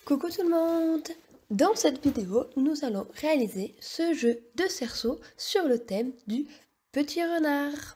Coucou tout le monde! Dans cette vidéo, nous allons réaliser ce jeu de cerceau sur le thème du petit renard.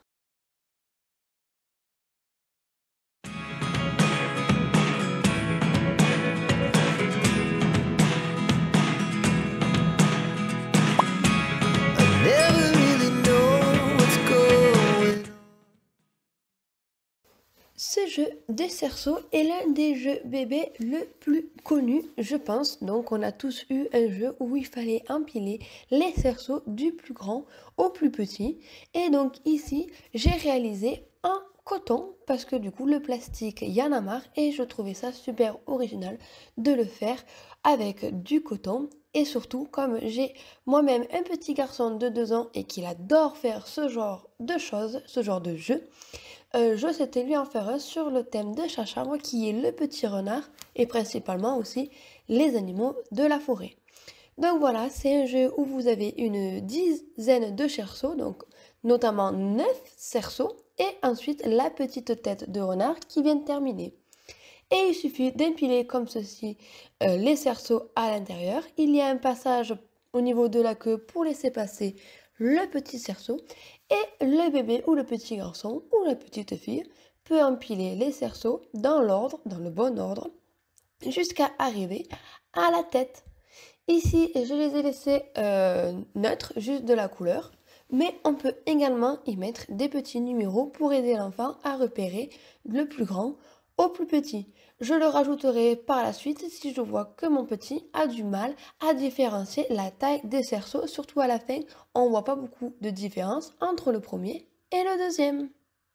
Ce jeu des cerceaux est l'un des jeux bébés le plus connu, je pense. Donc, on a tous eu un jeu où il fallait empiler les cerceaux du plus grand au plus petit. Et donc ici, j'ai réalisé en coton parce que du coup, le plastique, il y en a marre et je trouvais ça super original de le faire avec du coton. Et surtout, comme j'ai moi-même un petit garçon de 2 ans et qu'il adore faire ce genre de choses, ce genre de jeu, je souhaitais lui en faire un sur le thème de sa chambre qui est le petit renard et principalement aussi les animaux de la forêt. Donc voilà, c'est un jeu où vous avez une dizaine de cerceaux, donc notamment 9 cerceaux et ensuite la petite tête de renard qui vient de terminer. Et il suffit d'empiler comme ceci les cerceaux à l'intérieur. Il y a un passage au niveau de la queue pour laisser passer le petit cerceau. Et le bébé ou le petit garçon ou la petite fille peut empiler les cerceaux dans l'ordre, dans le bon ordre, jusqu'à arriver à la tête. Ici, je les ai laissés neutres, juste de la couleur. Mais on peut également y mettre des petits numéros pour aider l'enfant à repérer le plus grand au plus petit. Je le rajouterai par la suite si je vois que mon petit a du mal à différencier la taille des cerceaux, surtout à la fin, on ne voit pas beaucoup de différence entre le premier et le deuxième.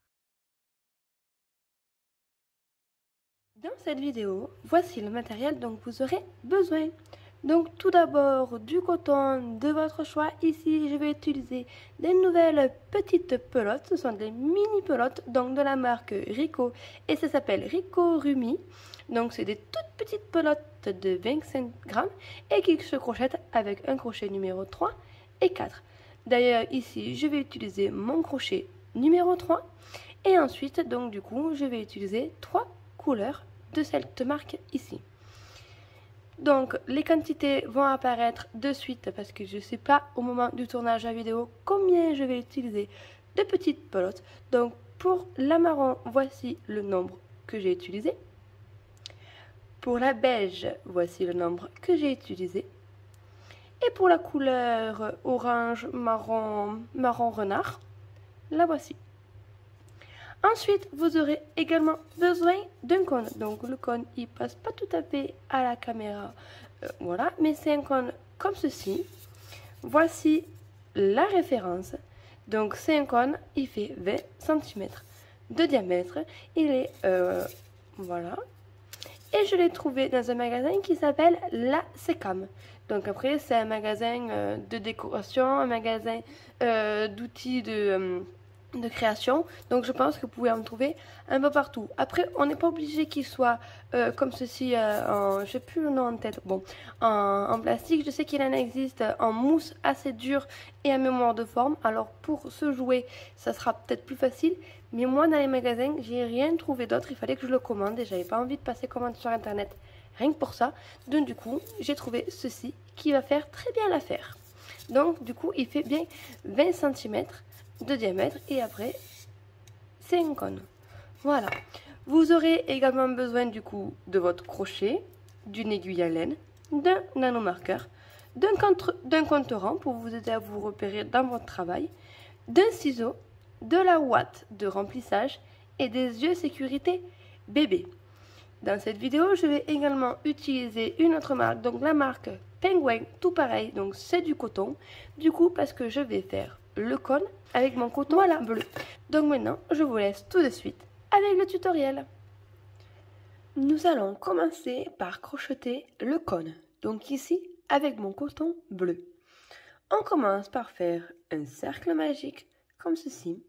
Dans cette vidéo, voici le matériel dont vous aurez besoin. Donc tout d'abord du coton de votre choix. Ici je vais utiliser des nouvelles petites pelotes. Ce sont des mini pelotes donc de la marque Rico et ça s'appelle Rico Rumi. Donc c'est des toutes petites pelotes de 25 grammes et qui se crochettent avec un crochet numéro 3 et 4. D'ailleurs ici je vais utiliser mon crochet numéro 3 et ensuite donc du coup je vais utiliser 3 couleurs de cette marque ici. Donc les quantités vont apparaître de suite parce que je ne sais pas au moment du tournage de la vidéo combien je vais utiliser de petites pelotes. Donc pour la marron, voici le nombre que j'ai utilisé. Pour la beige, voici le nombre que j'ai utilisé. Et pour la couleur orange, marron, marron renard, la voici. Ensuite, vous aurez également besoin d'un cône. Donc le cône, il passe pas tout à fait à la caméra, voilà, mais c'est un cône comme ceci. Voici la référence. Donc c'est un cône, il fait 20 cm de diamètre. Il est, voilà. Et je l'ai trouvé dans un magasin qui s'appelle La Secam. Donc après, c'est un magasin de décoration, un magasin d'outils de création. Donc je pense que vous pouvez en trouver un peu partout. Après, on n'est pas obligé qu'il soit comme ceci, je sais plus le nom en tête, bon, en plastique. Je sais qu'il en existe en mousse assez dure et en mémoire de forme. Alors pour ce jouet, ça sera peut-être plus facile. Mais moi, dans les magasins, j'ai rien trouvé d'autre. Il fallait que je le commande et j'avais pas envie de passer commande sur internet. Rien que pour ça. Donc du coup, j'ai trouvé ceci qui va faire très bien l'affaire. Donc du coup, il fait bien 20 cm de diamètre et après, c'est un cône. Voilà. Vous aurez également besoin du coup de votre crochet, d'une aiguille à laine, d'un nanomarqueur, d'un compte-rang pour vous aider à vous repérer dans votre travail, d'un ciseau, de la ouate de remplissage et des yeux sécurité bébé. Dans cette vidéo, je vais également utiliser une autre marque, donc la marque Penguin, tout pareil, donc c'est du coton, du coup parce que je vais faire le cône avec mon coton bleu. Donc maintenant, je vous laisse tout de suite avec le tutoriel. Nous allons commencer par crocheter le cône, donc ici avec mon coton bleu. On commence par faire un cercle magique comme ceci,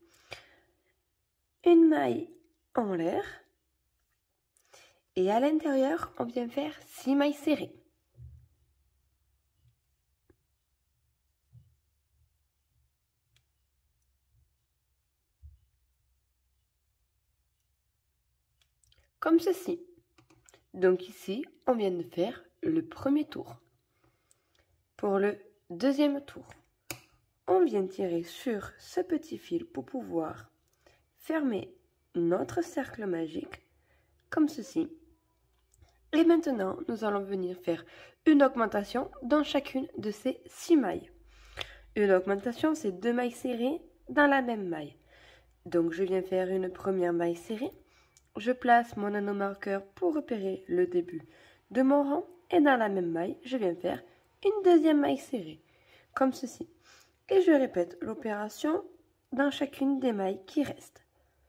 une maille en l'air et à l'intérieur on vient faire 6 mailles serrées. Comme ceci. Donc ici on vient de faire le premier tour. Pour le deuxième tour, on vient tirer sur ce petit fil pour pouvoir fermer notre cercle magique comme ceci. Et maintenant, nous allons venir faire une augmentation dans chacune de ces 6 mailles. Une augmentation, c'est 2 mailles serrées dans la même maille. Donc, je viens faire une première maille serrée. Je place mon anneau marqueur pour repérer le début de mon rang. Et dans la même maille, je viens faire une deuxième maille serrée, comme ceci. Et je répète l'opération dans chacune des mailles qui restent.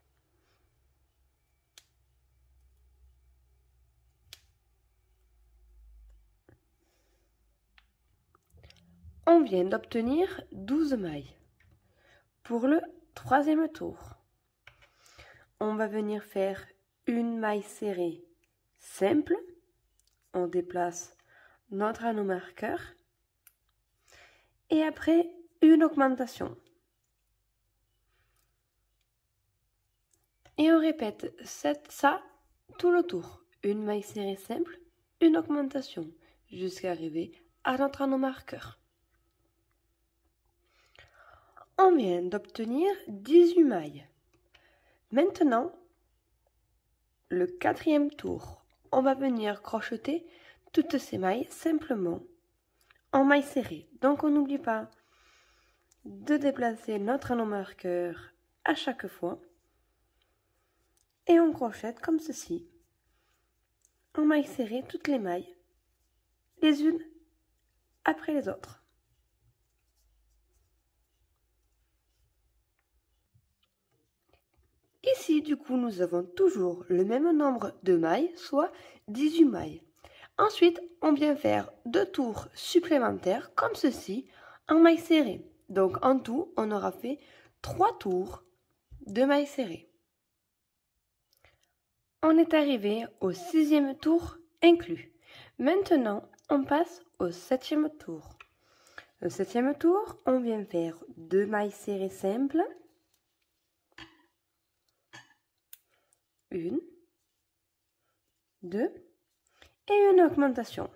On vient d'obtenir 12 mailles. Pour le troisième tour, on va venir faire une maille serrée simple. On déplace notre anneau marqueur. Et après, une augmentation. Et on répète ça tout le tour. Une maille serrée simple, une augmentation, jusqu'à arriver à notre anneau marqueur. On vient d'obtenir 18 mailles. Maintenant, le quatrième tour, on va venir crocheter toutes ces mailles simplement en maille serrée. Donc on n'oublie pas de déplacer notre anneau marqueur à chaque fois. Et on crochette comme ceci, en maille serrée toutes les mailles, les unes après les autres. Ici, du coup, nous avons toujours le même nombre de mailles, soit 18 mailles. Ensuite, on vient faire 2 tours supplémentaires, comme ceci, en maille serrée. Donc, en tout, on aura fait 3 tours de maille serrée. On est arrivé au 6e tour inclus. Maintenant, on passe au 7e tour. Le 7e tour, on vient faire 2 mailles serrées simples. Une, 2 et une augmentation.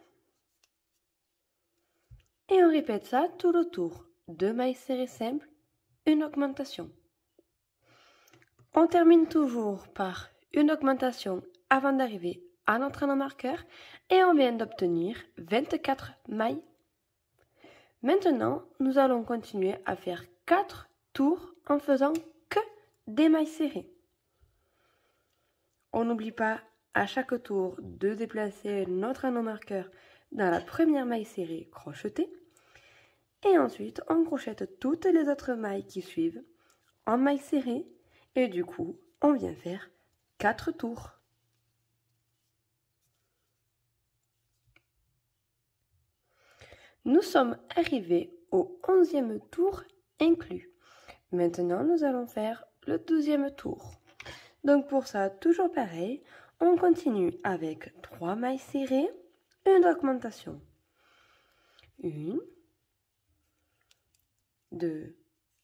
Et on répète ça tout le tour. 2 mailles serrées simples, une augmentation. On termine toujours par une augmentation avant d'arriver à notre anneau marqueur et on vient d'obtenir 24 mailles. Maintenant, nous allons continuer à faire 4 tours en faisant que des mailles serrées. On n'oublie pas à chaque tour de déplacer notre anneau marqueur dans la première maille serrée crochetée. Et ensuite, on crochette toutes les autres mailles qui suivent en maille serrée. Et du coup, on vient faire 4 tours. Nous sommes arrivés au 11e tour inclus. Maintenant, nous allons faire le 12e tour. Donc pour ça, toujours pareil, on continue avec 3 mailles serrées, une augmentation. 1, 2,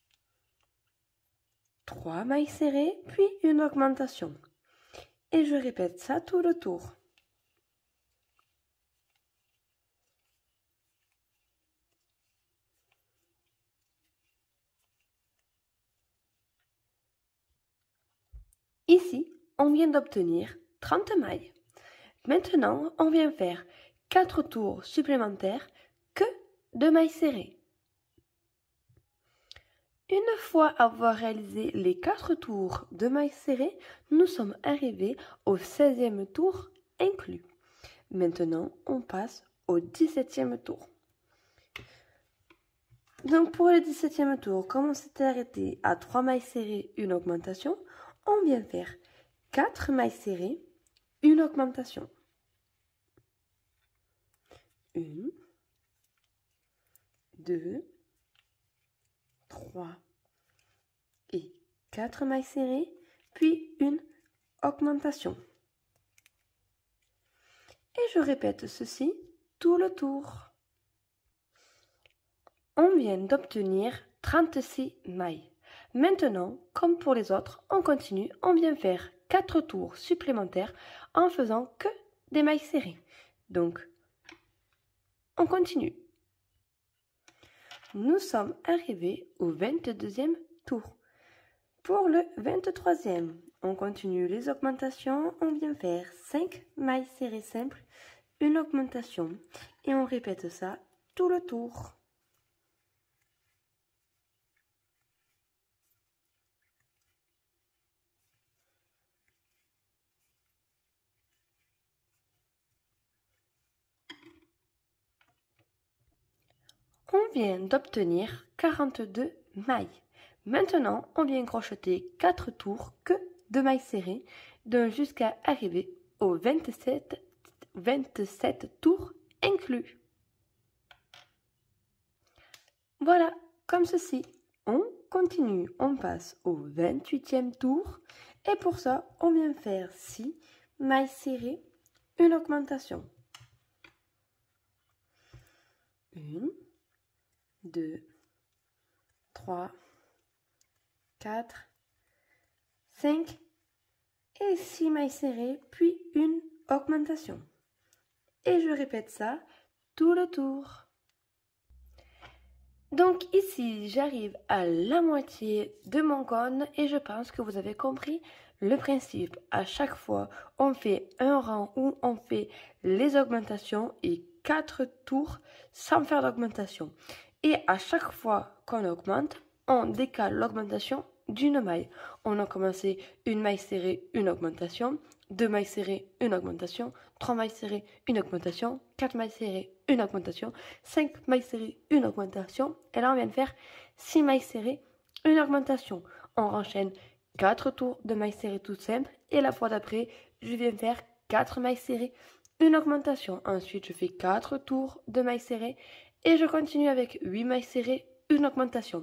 3 mailles serrées, puis une augmentation. Et je répète ça tout le tour. Ici, on vient d'obtenir 30 mailles. Maintenant, on vient faire 4 tours supplémentaires que de mailles serrées. Une fois avoir réalisé les 4 tours de mailles serrées, nous sommes arrivés au 16e tour inclus. Maintenant, on passe au 17e tour. Donc pour le 17e tour, comme on s'était arrêté à 3 mailles serrées, une augmentation, on vient faire 4 mailles serrées, une augmentation. 1, 2, 3 et 4 mailles serrées, puis une augmentation. Et je répète ceci tout le tour. On vient d'obtenir 36 mailles. Maintenant, comme pour les autres, on continue, on vient faire 4 tours supplémentaires en faisant que des mailles serrées. Donc, on continue. Nous sommes arrivés au 22e tour. Pour le 23e, on continue les augmentations. On vient faire 5 mailles serrées simples, une augmentation et on répète ça tout le tour. On vient d'obtenir 42 mailles. Maintenant, on vient crocheter 4 tours que de mailles serrées, donc jusqu'à arriver au 27 tours inclus. Voilà, comme ceci. On continue, on passe au 28e tour et pour ça, on vient faire 6 mailles serrées, une augmentation. 1, 2, 3, 4, 5 et 6 mailles serrées, puis une augmentation. Et je répète ça tout le tour. Donc ici, j'arrive à la moitié de mon cône et je pense que vous avez compris le principe. À chaque fois, on fait un rang où on fait les augmentations et 4 tours sans faire d'augmentation. Et à chaque fois qu'on augmente, on décale l'augmentation d'une maille. On a commencé une maille serrée, une augmentation, 2 mailles serrées, une augmentation, 3 mailles serrées, une augmentation, 4 mailles serrées, une augmentation, 5 mailles serrées, une augmentation. Et là, on vient de faire 6 mailles serrées, une augmentation. On enchaîne 4 tours de mailles serrées toutes simples. Et la fois d'après, je viens faire 4 mailles serrées, une augmentation. Ensuite, je fais 4 tours de mailles serrées. Et je continue avec 8 mailles serrées, une augmentation.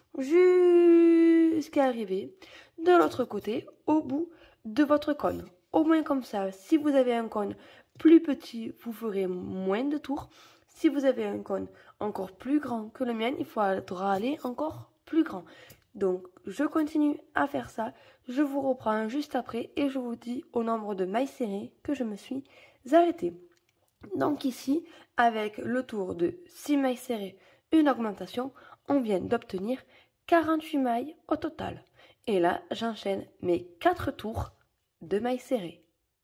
Jusqu'à arriver de l'autre côté, au bout de votre cône. Au moins comme ça, si vous avez un cône plus petit, vous ferez moins de tours. Si vous avez un cône encore plus grand que le mien, il faudra aller encore plus grand. Donc, je continue à faire ça. Je vous reprends juste après et je vous dis au nombre de mailles serrées que je me suis arrêtée. Donc ici, avec le tour de 6 mailles serrées, une augmentation, on vient d'obtenir 48 mailles au total. Et là, j'enchaîne mes 4 tours de mailles serrées.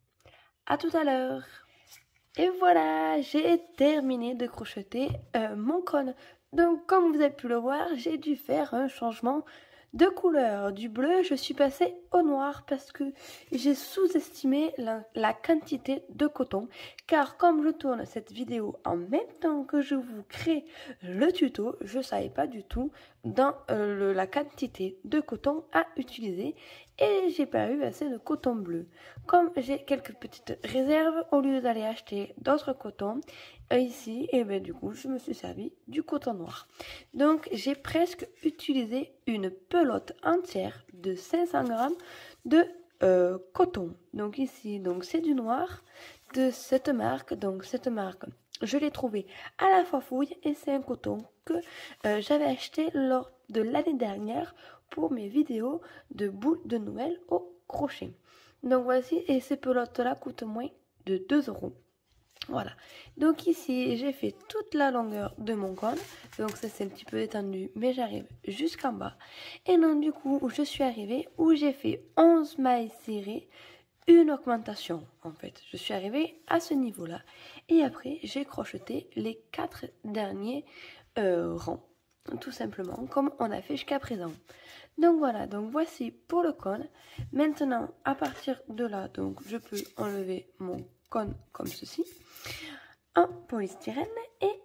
À tout à l'heure. Et voilà, j'ai terminé de crocheter mon cône. Donc comme vous avez pu le voir, j'ai dû faire un changement de couleur. Du bleu, je suis passée au noir parce que j'ai sous-estimé la quantité de coton. Car comme je tourne cette vidéo en même temps que je vous crée le tuto, je ne savais pas du tout dans la quantité de coton à utiliser. Et j'ai pas eu assez de coton bleu. Comme j'ai quelques petites réserves, au lieu d'aller acheter d'autres cotons, ici, et ben du coup, je me suis servi du coton noir. Donc, j'ai presque utilisé une pelote entière de 500 grammes de coton. Donc ici, donc c'est du noir de cette marque. Donc cette marque, je l'ai trouvé à la Fafouille et c'est un coton que j'avais acheté lors de l'année dernière pour mes vidéos de boules de Noël au crochet. Donc voici, et ces pelotes là coûtent moins de 2 €. Voilà, donc ici j'ai fait toute la longueur de mon cône, donc ça c'est un petit peu étendu mais j'arrive jusqu'en bas. Et donc du coup je suis arrivée où j'ai fait 11 mailles serrées, une augmentation en fait. Je suis arrivée à ce niveau là et après j'ai crocheté les 4 derniers rangs, tout simplement comme on a fait jusqu'à présent. Donc voilà, donc voici pour le cône. Maintenant à partir de là, donc je peux enlever mon cône comme ceci en polystyrène et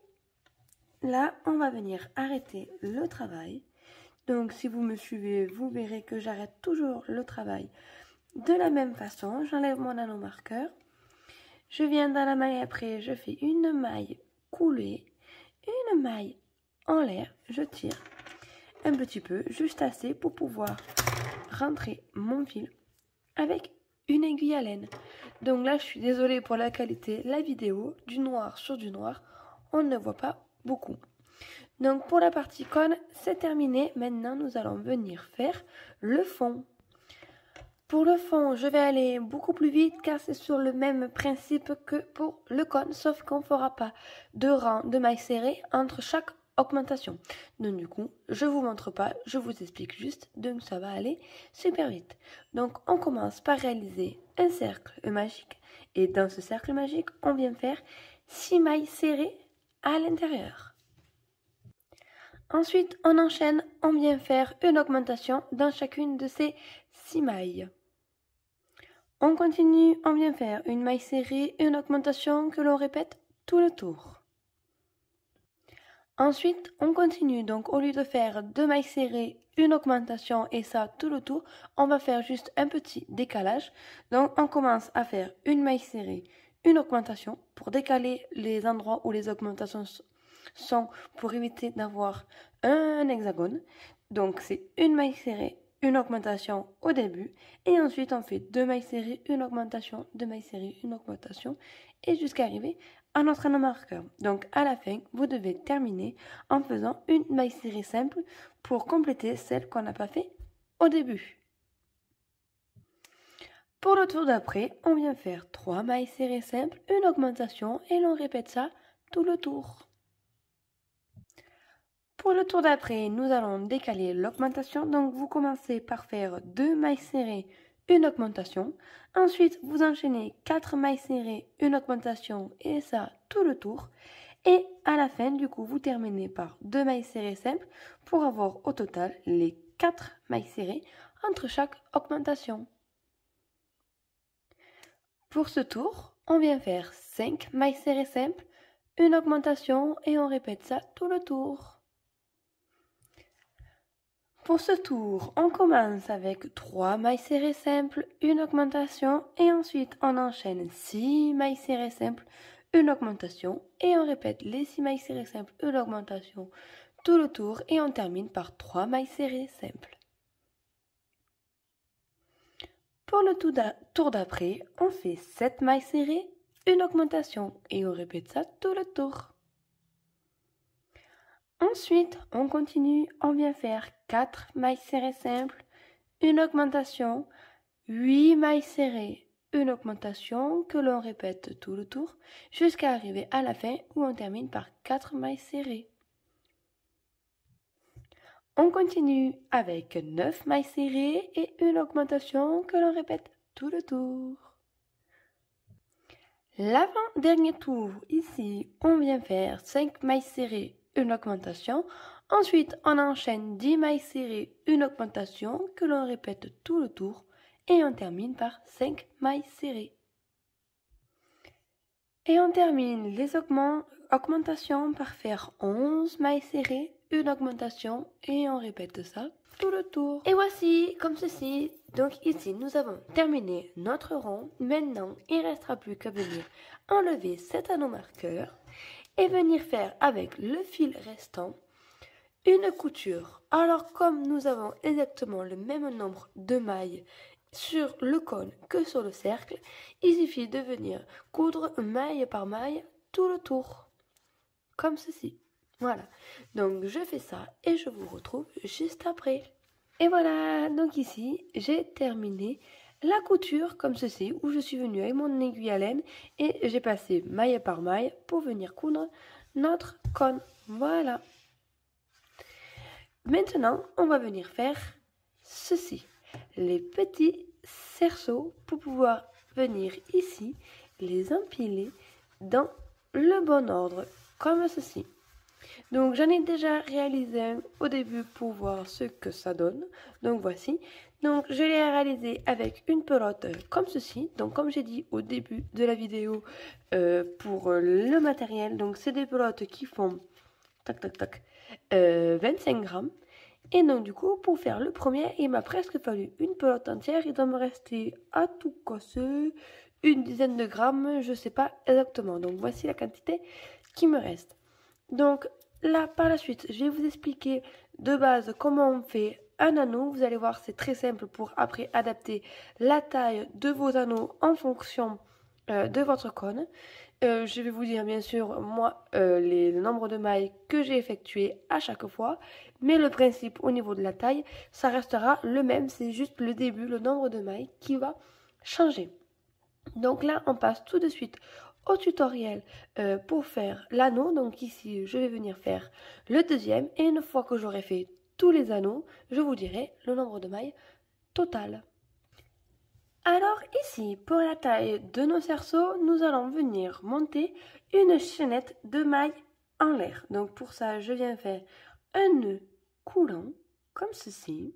là on va venir arrêter le travail. Donc si vous me suivez, vous verrez que j'arrête toujours le travail de la même façon. J'enlève mon nanomarqueur, je viens dans la maille après, je fais une maille coulée, une maille en l'air, je tire un petit peu, juste assez pour pouvoir rentrer mon fil avec une aiguille à laine. Donc là je suis désolée pour la qualité, la vidéo, du noir sur du noir, on ne voit pas beaucoup. Donc pour la partie cône, c'est terminé. Maintenant nous allons venir faire le fond. Pour le fond, je vais aller beaucoup plus vite car c'est sur le même principe que pour le cône, sauf qu'on ne fera pas de rang de mailles serrées entre chaque augmentation. Donc du coup, je vous montre pas, je vous explique juste, donc ça va aller super vite. Donc on commence par réaliser un cercle magique et dans ce cercle magique, on vient faire 6 mailles serrées à l'intérieur. Ensuite, on enchaîne, on vient faire une augmentation dans chacune de ces 6 mailles. On continue, on vient faire une maille serrée, une augmentation que l'on répète tout le tour. Ensuite, on continue, donc au lieu de faire 2 mailles serrées, une augmentation et ça tout le tour, on va faire juste un petit décalage. Donc on commence à faire une maille serrée, une augmentation pour décaler les endroits où les augmentations sont pour éviter d'avoir un hexagone. Donc c'est une maille serrée, une augmentation au début et ensuite on fait 2 mailles serrées, une augmentation, 2 mailles serrées, une augmentation et jusqu'à arriver à notre anneau marqueur. Donc à la fin, vous devez terminer en faisant une maille serrée simple pour compléter celle qu'on n'a pas fait au début. Pour le tour d'après, on vient faire 3 mailles serrées simples, une augmentation et l'on répète ça tout le tour. Pour le tour d'après, nous allons décaler l'augmentation. Donc, vous commencez par faire 2 mailles serrées, une augmentation. Ensuite, vous enchaînez 4 mailles serrées, une augmentation et ça tout le tour. Et à la fin, du coup, vous terminez par 2 mailles serrées simples pour avoir au total les 4 mailles serrées entre chaque augmentation. Pour ce tour, on vient faire 5 mailles serrées simples, une augmentation et on répète ça tout le tour. Pour ce tour, on commence avec 3 mailles serrées simples, une augmentation et ensuite on enchaîne 6 mailles serrées simples, une augmentation et on répète les 6 mailles serrées simples, une augmentation tout le tour et on termine par 3 mailles serrées simples. Pour le tour d'après, on fait 7 mailles serrées, une augmentation et on répète ça tout le tour. Ensuite, on continue, on vient faire 4 mailles serrées simples, une augmentation, 8 mailles serrées, une augmentation que l'on répète tout le tour jusqu'à arriver à la fin où on termine par 4 mailles serrées. On continue avec 9 mailles serrées et une augmentation que l'on répète tout le tour. L'avant-dernier tour, ici, on vient faire 5 mailles serrées, une augmentation. Ensuite, on enchaîne 10 mailles serrées, une augmentation que l'on répète tout le tour et on termine par 5 mailles serrées. Et on termine les augmentations par faire 11 mailles serrées, une augmentation et on répète ça tout le tour. Et voici comme ceci. Donc ici nous avons terminé notre rond. Maintenant il ne restera plus qu'à venir enlever cet anneau marqueur et venir faire avec le fil restant une couture. Alors comme nous avons exactement le même nombre de mailles sur le cône que sur le cercle, il suffit de venir coudre maille par maille tout le tour, comme ceci. Voilà, donc je fais ça et je vous retrouve juste après. Et voilà, donc ici j'ai terminé la couture comme ceci, où je suis venue avec mon aiguille à laine et j'ai passé maille par maille pour venir coudre notre cône. Voilà. Maintenant, on va venir faire ceci, les petits cerceaux pour pouvoir venir ici les empiler dans le bon ordre, comme ceci. Donc j'en ai déjà réalisé un au début pour voir ce que ça donne. Donc voici. Donc je l'ai réalisé avec une pelote comme ceci. Donc comme j'ai dit au début de la vidéo pour le matériel. Donc c'est des pelotes qui font 25 grammes. Et donc du coup pour faire le premier il m'a presque fallu une pelote entière. Il doit me rester à tout casser une dizaine de grammes. Je sais pas exactement. Donc voici la quantité qui me reste. Donc là, par la suite, je vais vous expliquer de base comment on fait un anneau. Vous allez voir, c'est très simple pour après adapter la taille de vos anneaux en fonction de votre cône. Je vais vous dire bien sûr moi le nombre de mailles que j'ai effectué à chaque fois, mais le principe au niveau de la taille, ça restera le même, c'est juste le début, le nombre de mailles qui va changer. Donc là, on passe tout de suite au tutoriel pour faire l'anneau. Donc ici, je vais venir faire le deuxième et une fois que j'aurai fait tous les anneaux, je vous dirai le nombre de mailles total. Alors ici, pour la taille de nos cerceaux, nous allons venir monter une chaînette de mailles en l'air. Donc pour ça, je viens faire un nœud coulant, comme ceci.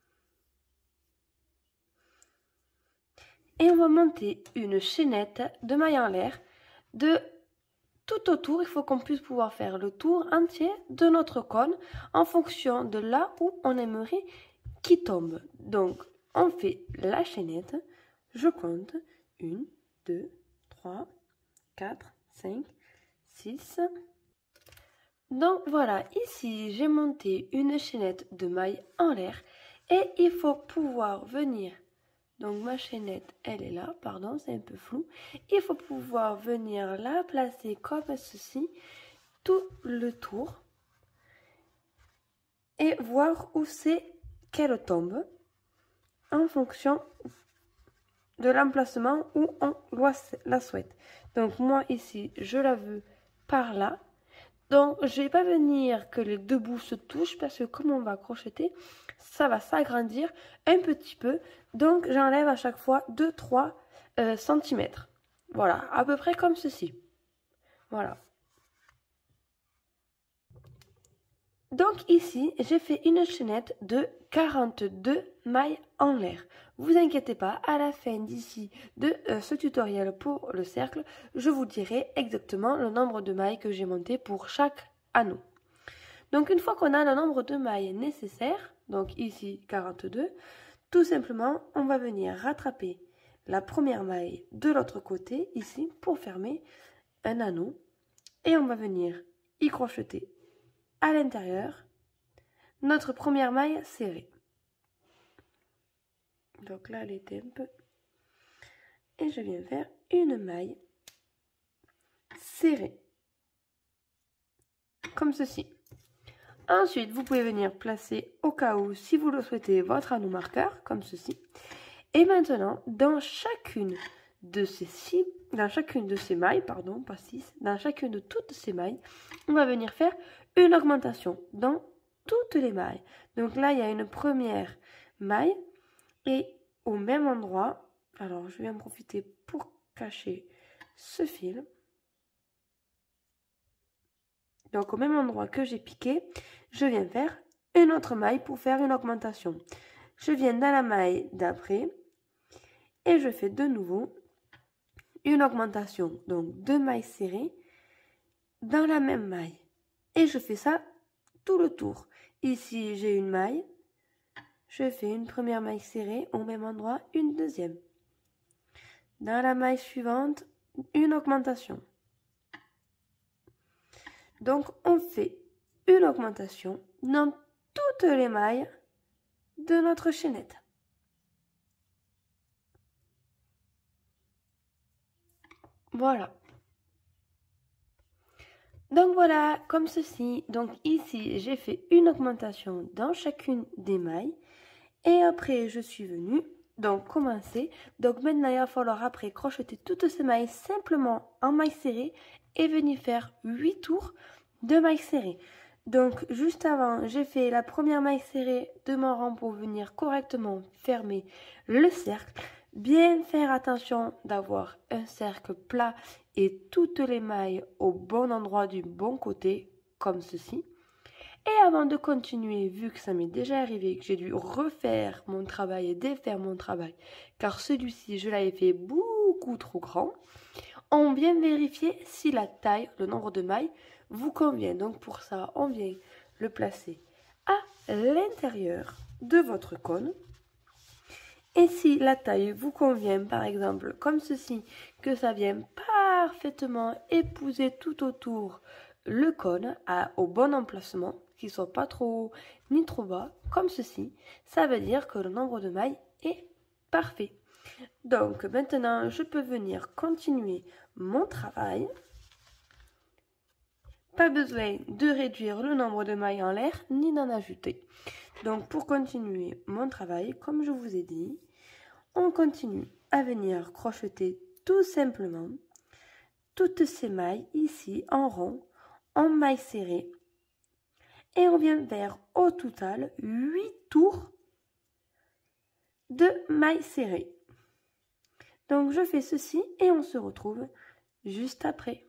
Et on va monter une chaînette de mailles en l'air de tout autour. Il faut qu'on puisse pouvoir faire le tour entier de notre cône en fonction de là où on aimerait qu'il tombe. Donc on fait la chaînette. Je compte 1, 2, 3, 4, 5, 6. Donc voilà, ici j'ai monté une chaînette de mailles en l'air et il faut pouvoir venir. Donc ma chaînette, elle est là, pardon, c'est un peu flou. Il faut pouvoir venir la placer comme ceci, tout le tour et voir où c'est qu'elle tombe en fonction de l'emplacement où on la souhaite. Donc moi ici, je la veux par là. Donc je vais pas venir que les deux bouts se touchent parce que comme on va crocheter, ça va s'agrandir un petit peu. Donc j'enlève à chaque fois 2-3 cm. Voilà, à peu près comme ceci. Voilà. Donc ici, j'ai fait une chaînette de 42 mailles en l'air. Vous inquiétez pas, à la fin d'ici de ce tutoriel pour le cercle, je vous dirai exactement le nombre de mailles que j'ai monté pour chaque anneau. Donc une fois qu'on a le nombre de mailles nécessaires, donc ici 42, tout simplement, on va venir rattraper la première maille de l'autre côté, ici, pour fermer un anneau. Et on va venir y crocheter à l'intérieur notre première maille serrée. Donc là, elle était un peu... Et je viens faire une maille serrée. Comme ceci. Ensuite, vous pouvez venir placer au cas où, si vous le souhaitez, votre anneau marqueur, comme ceci. Et maintenant, dans chacune de ces mailles, pardon, pas 6, dans chacune de toutes ces mailles, on va venir faire une augmentation dans toutes les mailles. Donc là, il y a une première maille et au même endroit, alors je vais en profiter pour cacher ce fil. Donc au même endroit que j'ai piqué, je viens faire une autre maille pour faire une augmentation. Je viens dans la maille d'après et je fais de nouveau une augmentation. Donc 2 mailles serrées dans la même maille. Et je fais ça tout le tour. Ici, j'ai une maille. Je fais une première maille serrée au même endroit, une deuxième. Dans la maille suivante, une augmentation. Donc, on fait une augmentation dans toutes les mailles de notre chaînette. Voilà. Donc voilà, comme ceci. Donc ici, j'ai fait une augmentation dans chacune des mailles. Et après, je suis venue, donc commencer. Donc maintenant, il va falloir après crocheter toutes ces mailles simplement en mailles serrées et venir faire 8 tours de mailles serrées. Donc juste avant, j'ai fait la première maille serrée de mon rang pour venir correctement fermer le cercle. Bien faire attention d'avoir un cercle plat et toutes les mailles au bon endroit du bon côté, comme ceci. Et avant de continuer, vu que ça m'est déjà arrivé, que j'ai dû refaire mon travail et défaire mon travail, car celui-ci, je l'avais fait beaucoup trop grand, on vient vérifier si la taille, le nombre de mailles, vous convient. Donc pour ça, on vient le placer à l'intérieur de votre cône. Et si la taille vous convient, par exemple, comme ceci, que ça vient parfaitement épouser tout autour le cône au bon emplacement, qu'il ne soit pas trop haut ni trop bas, comme ceci, ça veut dire que le nombre de mailles est parfait. Donc maintenant, je peux venir continuer mon travail. Pas besoin de réduire le nombre de mailles en l'air ni d'en ajouter. Donc pour continuer mon travail, comme je vous ai dit, on continue à venir crocheter tout simplement toutes ces mailles ici en rond, en mailles serrées. Et on vient faire au total 8 tours de mailles serrées. Donc je fais ceci et on se retrouve juste après.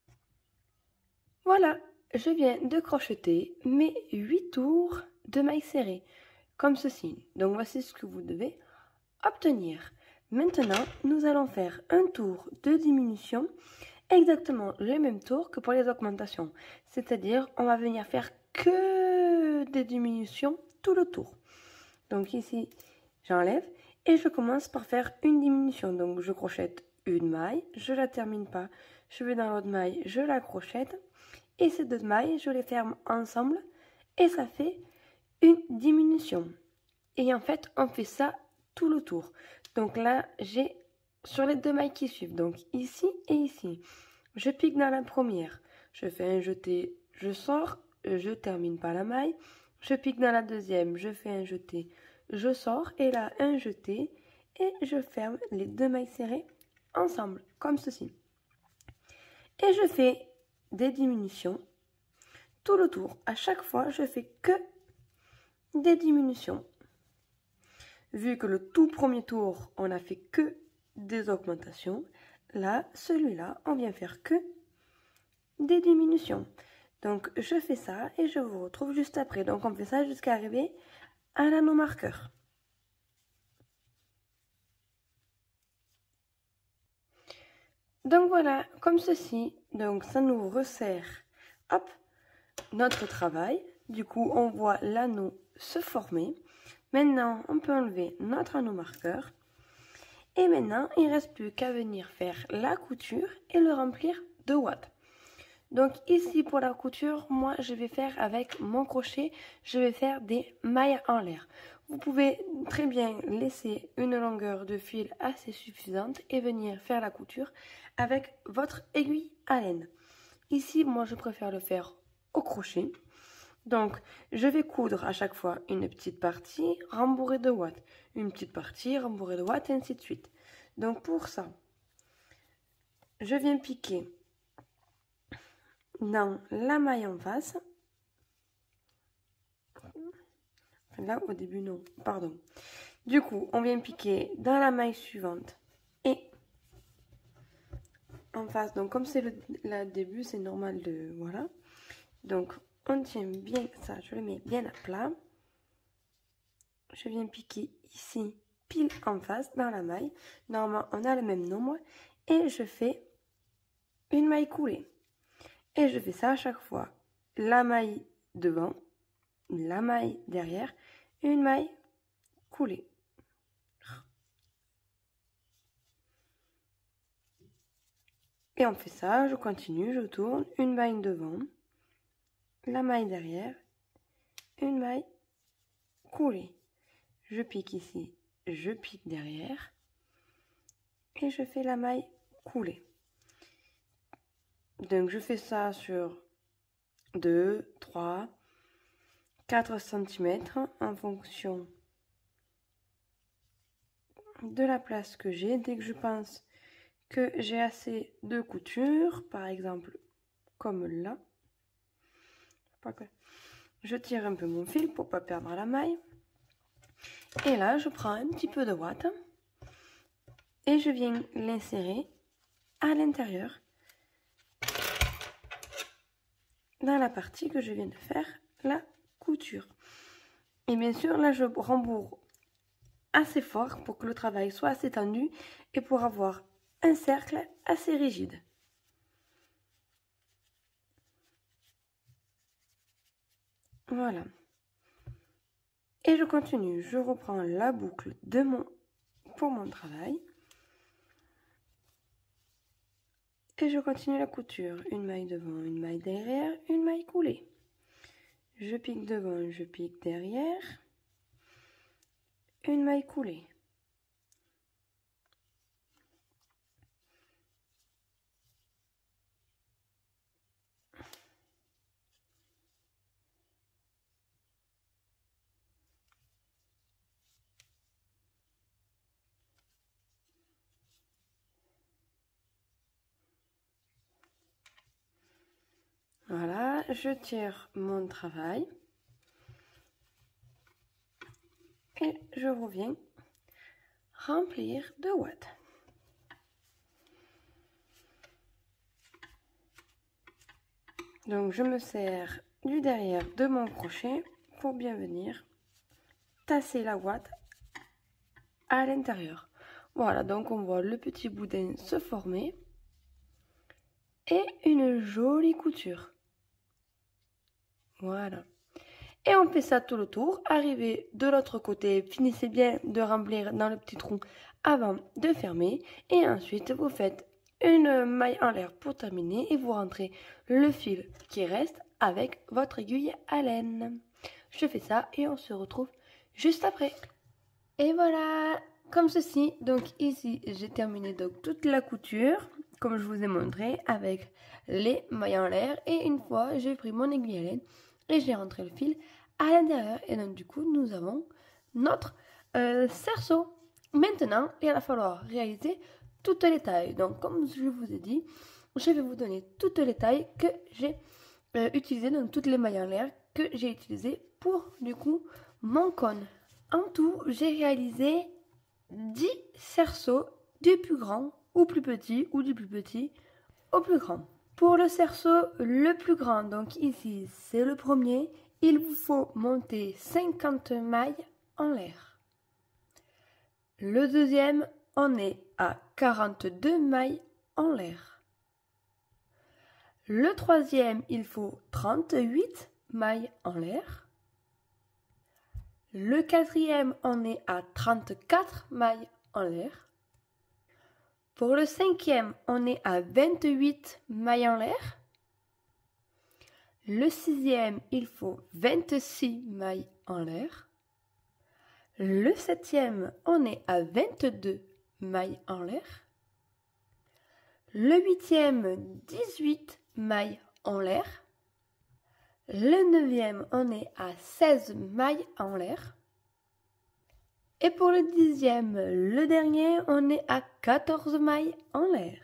Voilà, je viens de crocheter mes 8 tours de mailles serrées, comme ceci. Donc voici ce que vous devez obtenir. Maintenant, nous allons faire un tour de diminution, exactement le même tour que pour les augmentations. C'est-à-dire, on va venir faire que des diminutions tout le tour. Donc ici, j'enlève et je commence par faire une diminution. Donc je crochète une maille, je la termine pas, je vais dans l'autre maille, je la crochète. Et ces deux mailles, je les ferme ensemble et ça fait une diminution. Et en fait, on fait ça tout le tour. Donc là, j'ai sur les deux mailles qui suivent, donc ici et ici, je pique dans la première, je fais un jeté, je sors, je termine pas la maille, je pique dans la deuxième, je fais un jeté, je sors et là un jeté et je ferme les deux mailles serrées ensemble, comme ceci. Et je fais des diminutions tout le tour. À chaque fois, je fais que des diminutions. Vu que le tout premier tour, on a fait que des augmentations, là, celui-là, on vient faire que des diminutions. Donc, je fais ça et je vous retrouve juste après. Donc, on fait ça jusqu'à arriver à l'anneau marqueur. Donc voilà, comme ceci, donc ça nous resserre, hop, notre travail. Du coup, on voit l'anneau se former. Maintenant, on peut enlever notre anneau marqueur. Et maintenant, il ne reste plus qu'à venir faire la couture et le remplir de watts. Donc ici, pour la couture, moi, je vais faire avec mon crochet, je vais faire des mailles en l'air. Vous pouvez très bien laisser une longueur de fil assez suffisante et venir faire la couture avec votre aiguille à laine. Ici, moi, je préfère le faire au crochet. Donc, je vais coudre à chaque fois une petite partie rembourrée de watts, une petite partie rembourrée de watts, et ainsi de suite. Donc, pour ça, je viens piquer dans la maille en face. Là, au début, non, pardon. Du coup, on vient piquer dans la maille suivante et en face. Donc, comme c'est le début, c'est normal de... Voilà. Donc, on tient bien ça, je le mets bien à plat. Je viens piquer ici, pile en face, dans la maille. Normalement, on a le même nombre. Et je fais une maille coulée. Et je fais ça à chaque fois. La maille devant, la maille derrière, une maille coulée. Et on fait ça, je continue, je tourne, une maille devant, la maille derrière, une maille coulée. Je pique ici, je pique derrière et je fais la maille coulée. Donc je fais ça sur 2, 3, 4 cm en fonction de la place que j'ai. Dès que je pense que j'ai assez de couture, par exemple comme là, je tire un peu mon fil pour pas perdre la maille. Et là, je prends un petit peu de watts et je viens l'insérer à l'intérieur dans la partie que je viens de faire la couture. Et bien sûr, là, je rembourre assez fort pour que le travail soit assez tendu et pour avoir un cercle assez rigide. Voilà. Et je continue, je reprends la boucle pour mon travail. Et je continue la couture. Une maille devant, une maille derrière, une maille coulée. Je pique devant, je pique derrière. Une maille coulée. je tire mon travail et je reviens remplir de ouate. Donc je me sers du derrière de mon crochet pour bien venir tasser la ouate à l'intérieur. Voilà, donc on voit le petit boudin se former et une jolie couture. Voilà. Et on fait ça tout le tour. Arrivez de l'autre côté, finissez bien de remplir dans le petit trou avant de fermer. Et ensuite, vous faites une maille en l'air pour terminer et vous rentrez le fil qui reste avec votre aiguille à laine. Je fais ça et on se retrouve juste après. Et voilà, comme ceci. Donc ici, j'ai terminé donc toute la couture, comme je vous ai montré, avec les mailles en l'air. Et une fois, j'ai pris mon aiguille à laine et j'ai rentré le fil à l'intérieur. Et donc du coup, nous avons notre cerceau. Maintenant, il va falloir réaliser toutes les tailles. Donc comme je vous ai dit, je vais vous donner toutes les tailles que j'ai utilisées, donc toutes les mailles en l'air que j'ai utilisées pour du coup mon cône. En tout, j'ai réalisé 10 cerceaux, du plus grand ou plus petit, ou du plus petit au plus grand. Pour le cerceau le plus grand, donc ici c'est le premier, il vous faut monter 50 mailles en l'air. Le deuxième, on est à 42 mailles en l'air. Le troisième, il faut 38 mailles en l'air. Le quatrième, on est à 34 mailles en l'air. Pour le cinquième, on est à 28 mailles en l'air. Le sixième, il faut 26 mailles en l'air. Le septième, on est à 22 mailles en l'air. Le huitième, 18 mailles en l'air. Le neuvième, on est à 16 mailles en l'air. Et pour le dixième, le dernier, on est à 14 mailles en l'air.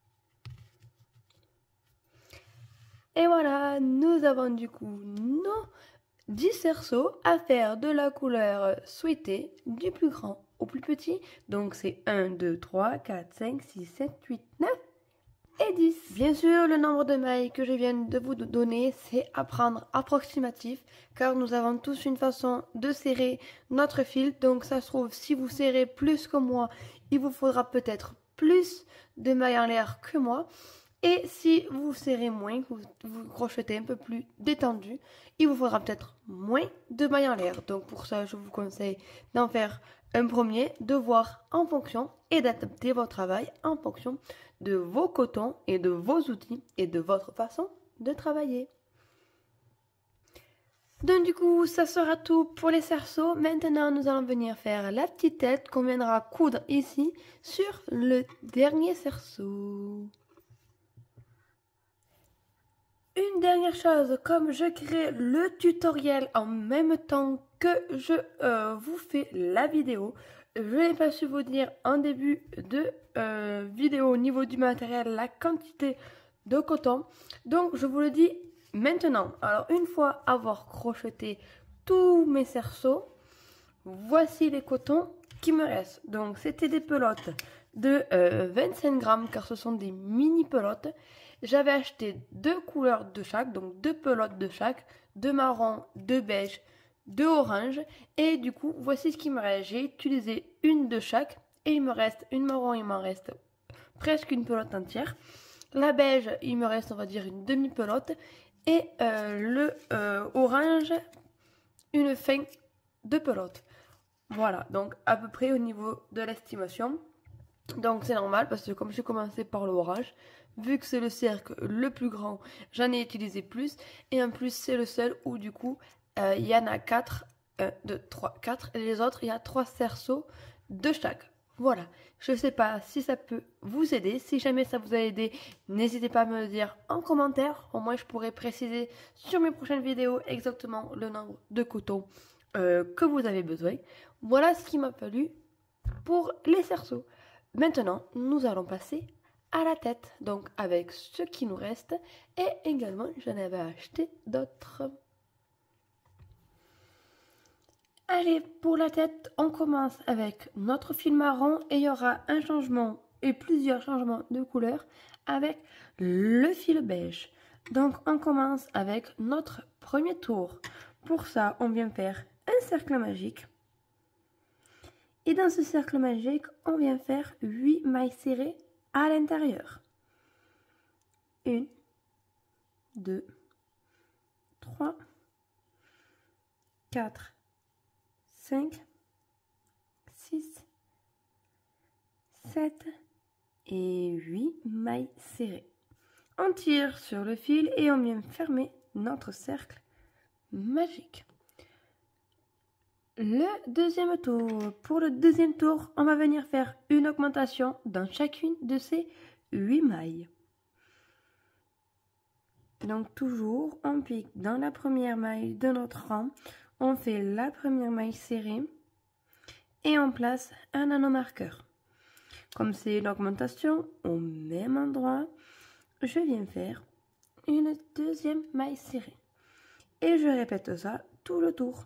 Et voilà, nous avons du coup nos 10 cerceaux à faire de la couleur souhaitée, du plus grand au plus petit. Donc c'est 1, 2, 3, 4, 5, 6, 7, 8, 9 et 10. Bien sûr, le nombre de mailles que je viens de vous donner, c'est à prendre approximatif, car nous avons tous une façon de serrer notre fil. Donc ça se trouve, si vous serrez plus que moi, il vous faudra peut-être plus de mailles en l'air que moi. Et si vous serrez moins, vous crochetez un peu plus détendu, il vous faudra peut-être moins de mailles en l'air. Donc pour ça, je vous conseille d'en faire un premier, de voir en fonction et d'adapter votre travail en fonction de vos cotons et de vos outils et de votre façon de travailler. Donc du coup, ça sera tout pour les cerceaux. Maintenant, nous allons venir faire la petite tête qu'on viendra coudre ici sur le dernier cerceau. Une dernière chose, comme je crée le tutoriel en même temps que je vous fais la vidéo, je n'ai pas su vous dire en début de vidéo au niveau du matériel la quantité de coton. Donc je vous le dis maintenant. Alors une fois avoir crocheté tous mes cerceaux, voici les cotons qui me restent. Donc c'était des pelotes de 25 grammes car ce sont des mini pelotes. J'avais acheté 2 couleurs de chaque, donc 2 pelotes de chaque, 2 marron, 2 beige, 2 orange. Et du coup, voici ce qui me reste. J'ai utilisé une de chaque et il me reste une marron, il m'en reste presque une pelote entière. La beige, il me reste, on va dire, une demi-pelote. Et le orange, une fin de pelote. Voilà, donc à peu près au niveau de l'estimation. Donc c'est normal parce que comme j'ai commencé par l'orange, vu que c'est le cercle le plus grand, j'en ai utilisé plus. Et en plus c'est le seul où du coup il y en a 4, 1, 2, 3, 4. Et les autres il y a 3 cerceaux de chaque. Voilà, je ne sais pas si ça peut vous aider. Si jamais ça vous a aidé, n'hésitez pas à me le dire en commentaire. Au moins je pourrai préciser sur mes prochaines vidéos exactement le nombre de cotons que vous avez besoin. Voilà ce qu'il m'a fallu pour les cerceaux. Maintenant, nous allons passer à la tête, donc avec ce qui nous reste, et également j'en avais acheté d'autres. Allez, pour la tête, on commence avec notre fil marron et il y aura un changement et plusieurs changements de couleur avec le fil beige. Donc on commence avec notre premier tour. Pour ça, on vient faire un cercle magique. Et dans ce cercle magique, on vient faire 8 mailles serrées à l'intérieur. 1, 2, 3, 4, 5, 6, 7 et 8 mailles serrées. On tire sur le fil et on vient fermer notre cercle magique. Le deuxième tour. Pour le deuxième tour, on va venir faire une augmentation dans chacune de ces 8 mailles. Donc toujours, on pique dans la première maille de notre rang, on fait la première maille serrée et on place un anneau marqueur. Comme c'est une augmentation au même endroit, je viens faire une deuxième maille serrée. Et je répète ça tout le tour.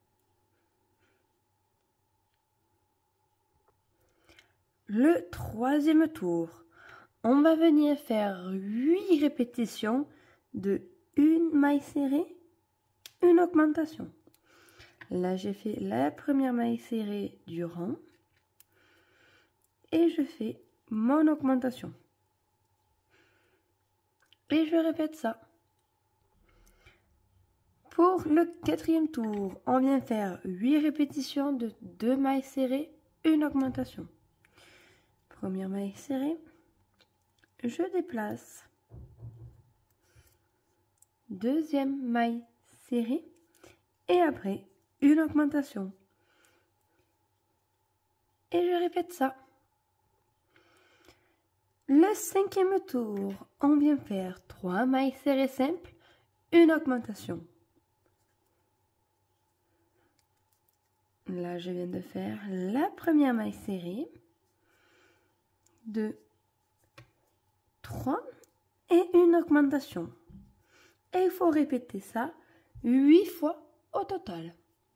Le troisième tour, on va venir faire 8 répétitions de une maille serrée, une augmentation. Là, j'ai fait la première maille serrée du rang et je fais mon augmentation. Et je répète ça. Pour le quatrième tour, on vient faire 8 répétitions de 2 mailles serrées, une augmentation. Première maille serrée, je déplace. Deuxième maille serrée et après une augmentation. Et je répète ça. Le cinquième tour, on vient faire 3 mailles serrées simples, une augmentation. Là, je viens de faire la première maille serrée, 2, 3 et une augmentation. Et il faut répéter ça 8 fois au total.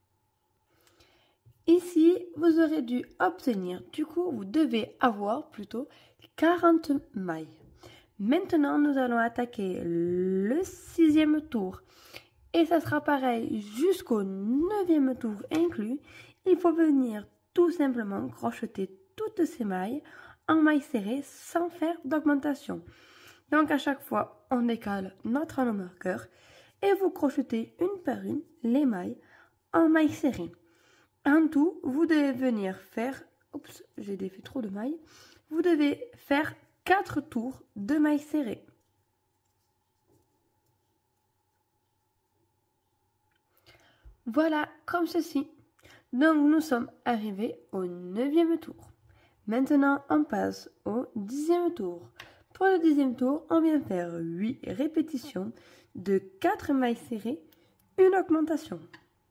Ici, vous aurez dû obtenir, du coup, vous devez avoir plutôt 40 mailles. Maintenant, nous allons attaquer le 6e tour. Et ça sera pareil jusqu'au 9e tour inclus. Il faut venir tout simplement crocheter toutes ces mailles en mailles serrées sans faire d'augmentation. Donc à chaque fois, on décale notre anneau marqueur et vous crochetez une par une les mailles en mailles serrées. En tout, vous devez venir faire, oups, j'ai défait trop de mailles, vous devez faire 4 tours de mailles serrées. Voilà, comme ceci. Donc nous sommes arrivés au 9e tour. Maintenant, on passe au 10e tour. Pour le 10e tour, on vient faire 8 répétitions de 4 mailles serrées, une augmentation.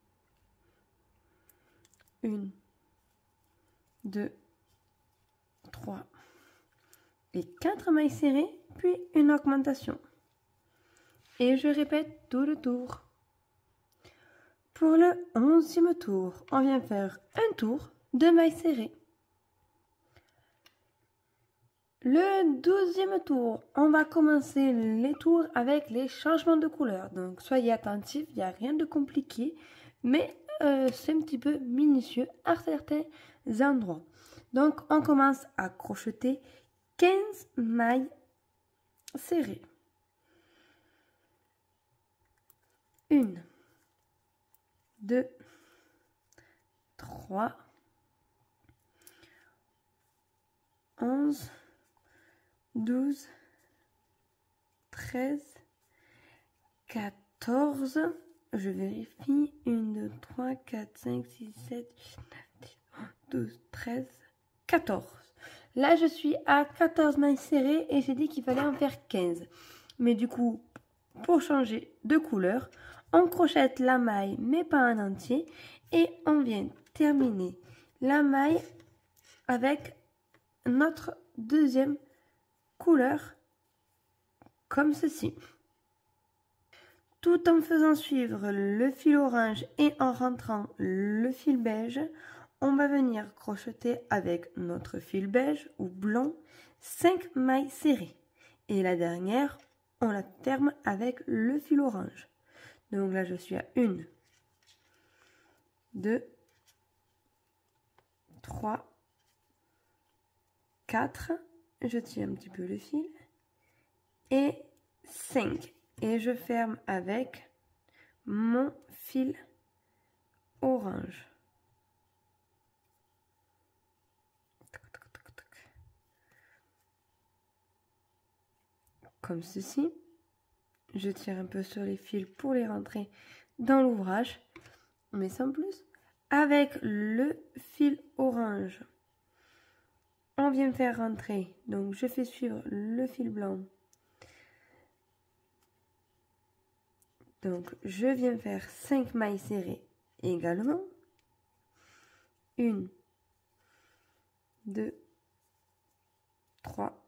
1, 2, 3 et 4 mailles serrées, puis une augmentation. Et je répète tout le tour. Pour le 11e tour, on vient faire un tour de mailles serrées. Le 12e tour, on va commencer les tours avec les changements de couleur. Donc soyez attentifs, il n'y a rien de compliqué, mais c'est un petit peu minutieux à certains endroits. Donc on commence à crocheter 15 mailles serrées. 1, 2, 3, 11, 12, 13, 14, je vérifie, 1, 2, 3, 4, 5, 6, 7, 8, 9, 10, 12, 13, 14. Là, je suis à 14 mailles serrées et j'ai dit qu'il fallait en faire 15. Mais du coup, pour changer de couleur, on crochette la maille, mais pas en entier, et on vient terminer la maille avec notre deuxième couleur comme ceci. Tout en faisant suivre le fil orange et en rentrant le fil beige, on va venir crocheter avec notre fil beige ou blanc 5 mailles serrées. Et la dernière, on la termine avec le fil orange. Donc là, je suis à 1, 2, 3, 4. Je tire un petit peu le fil. Et 5. Et je ferme avec mon fil orange. Comme ceci. Je tire un peu sur les fils pour les rentrer dans l'ouvrage, mais sans plus. Avec le fil orange, on vient faire rentrer, donc je fais suivre le fil blanc. Donc je viens faire 5 mailles serrées également. 1, 2, 3,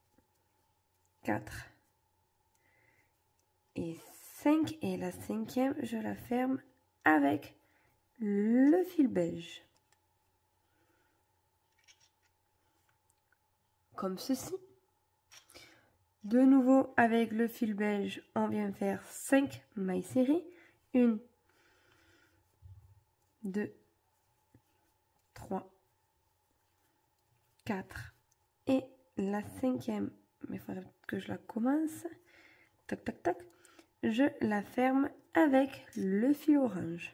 4 et 5. Et la 5e, je la ferme avec le fil beige. Comme ceci. De nouveau, avec le fil beige, on vient faire 5 mailles serrées. 1, 2, 3, 4. Et la 5e, mais il faudrait que je la commence. Tac, tac, tac. Je la ferme avec le fil orange.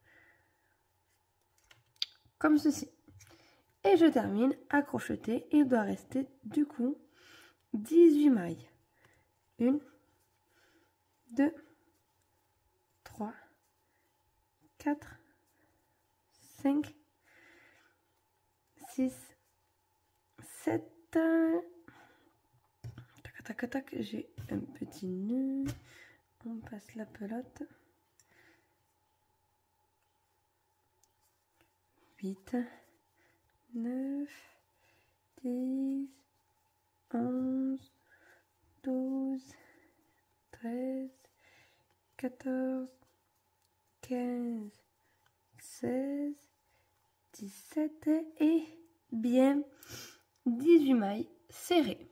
Comme ceci. Et je termine à crocheter. Il doit rester du coup 18 mailles. 1, 2, 3, 4, 5, 6, 7. Tac, tac, tac. J'ai un petit nœud. On passe la pelote. 8, 9, 10, 11, 12, 13, 14, 15, 16, 17 et bien 18 mailles serrées.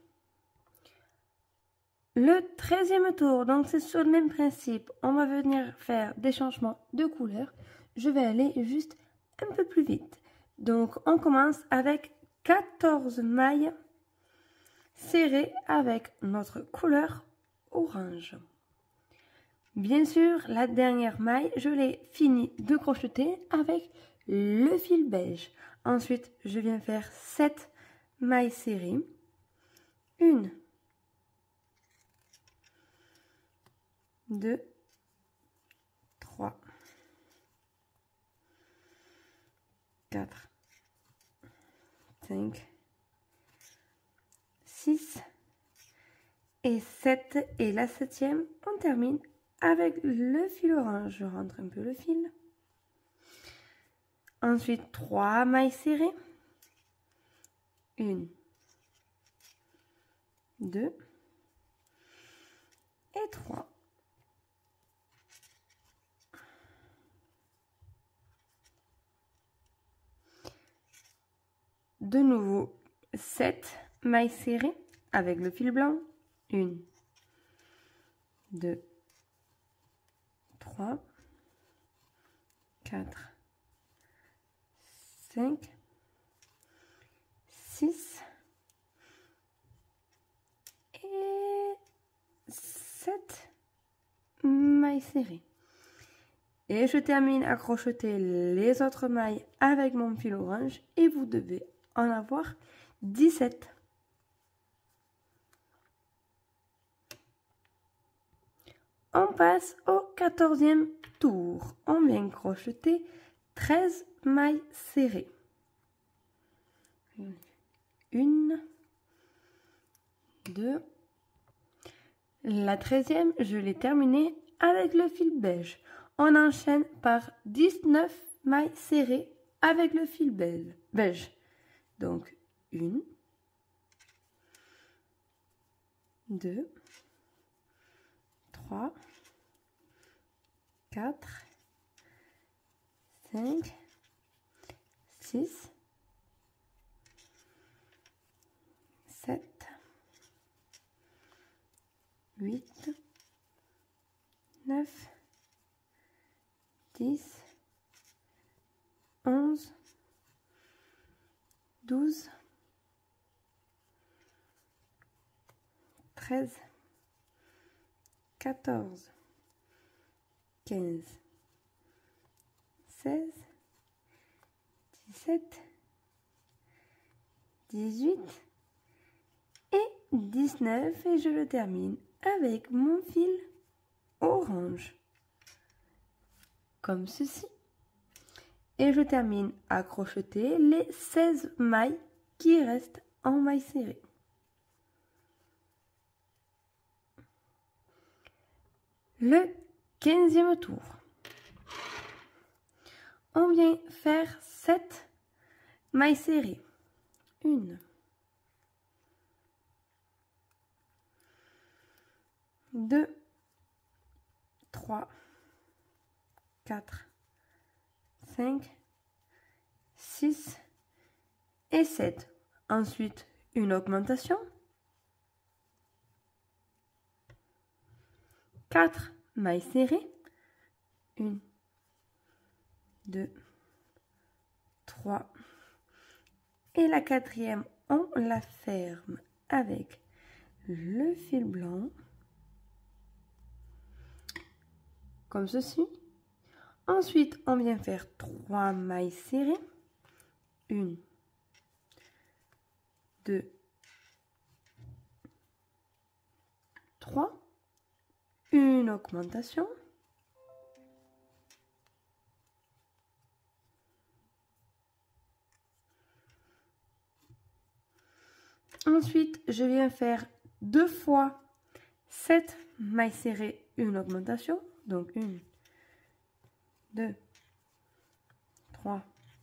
Le 13e tour, donc c'est sur le même principe, on va venir faire des changements de couleur. Je vais aller juste un peu plus vite. Donc on commence avec 14 mailles serrées avec notre couleur orange. Bien sûr, la dernière maille, je l'ai fini de crocheter avec le fil beige. Ensuite, je viens faire 7 mailles serrées. 1, 2, 3, 4, 5, 6 et 7. Et la 7e, on termine avec le fil orange. Je rentre un peu le fil. Ensuite, 3 mailles serrées. 1, 2 et 3. De nouveau, 7 mailles serrées avec le fil blanc. 1, 2, 3, 4, 5, 6 et 7 mailles serrées. Et je termine à crocheter les autres mailles avec mon fil orange et vous devez en avoir 17. On passe au 14e tour. On vient crocheter 13 mailles serrées. 1, 2. La 13e, je l'ai terminée avec le fil beige. On enchaîne par 19 mailles serrées avec le fil beige. Donc, 1, 2, 3, 4, 5, 6, 7, 8, 9, 10, 11, 12, 13, 14, 15, 16, 17, 18 et 19 et je le termine avec mon fil orange comme ceci et je termine à crocheter les 16 mailles qui restent en mailles serrées. Le 15e tour, on vient faire 7 mailles serrées. 1, 2, 3, 4, 5, 6 et 7. Ensuite, une augmentation. 4 mailles serrées. 1, 2, 3. Et la quatrième, on la ferme avec le fil blanc. Comme ceci. Ensuite, on vient faire 3 mailles serrées. 1, 2, 3. Une augmentation. Ensuite, je viens faire 2 fois 7 mailles serrées, une augmentation. Donc 1, 2, 3,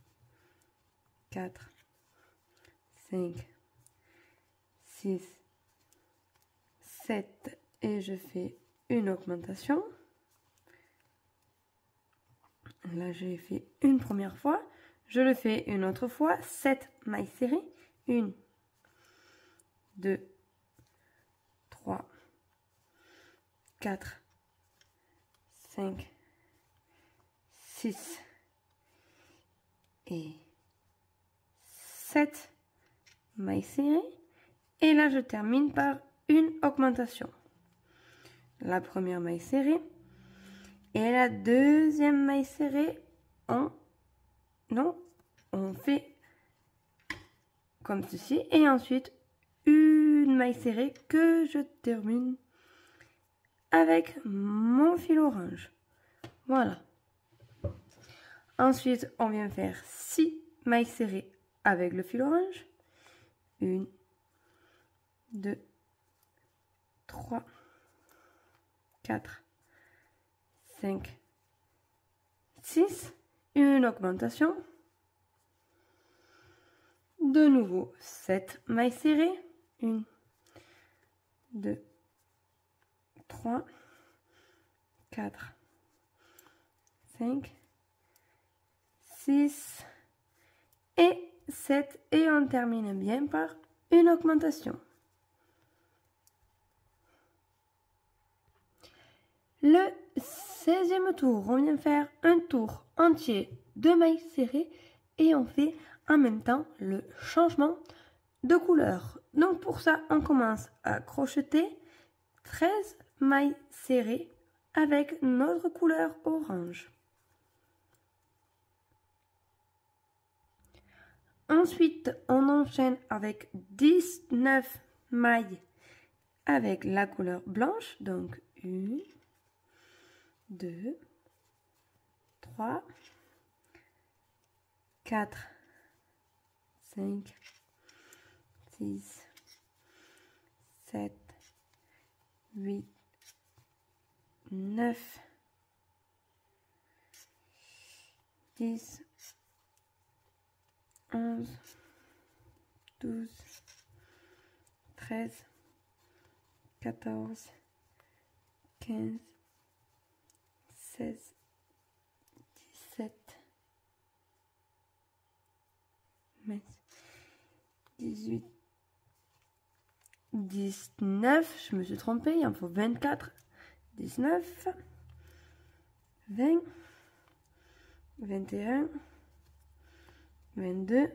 4, 5, 6, 7 et je fais une augmentation. Là, j'ai fait une première fois. Je le fais une autre fois. 7 mailles serrées. 1, 2, 3, 4, 5, 6 et 7 mailles serrées. Et là, je termine par une augmentation. La première maille serrée et la deuxième maille serrée, on fait comme ceci et ensuite une maille serrée que je termine avec mon fil orange. Voilà. Ensuite, on vient faire 6 mailles serrées avec le fil orange. 1, 2, 3, 4, 5, 6, une augmentation. De nouveau, 7 mailles serrées. 1, 2, 3, 4, 5, 6 et 7. Et on termine bien par une augmentation. Le 16e tour, on vient faire un tour entier de mailles serrées et on fait en même temps le changement de couleur. Donc pour ça, on commence à crocheter 13 mailles serrées avec notre couleur orange. Ensuite, on enchaîne avec 19 mailles avec la couleur blanche. Donc 1, 2, 3, 4, 5, 6, 7, 8, 9, 10, 11, 12, 13, 14, 15, 16, 17, 18, 19, je me suis trompée, il en faut 24, 19, 20, 21, 22,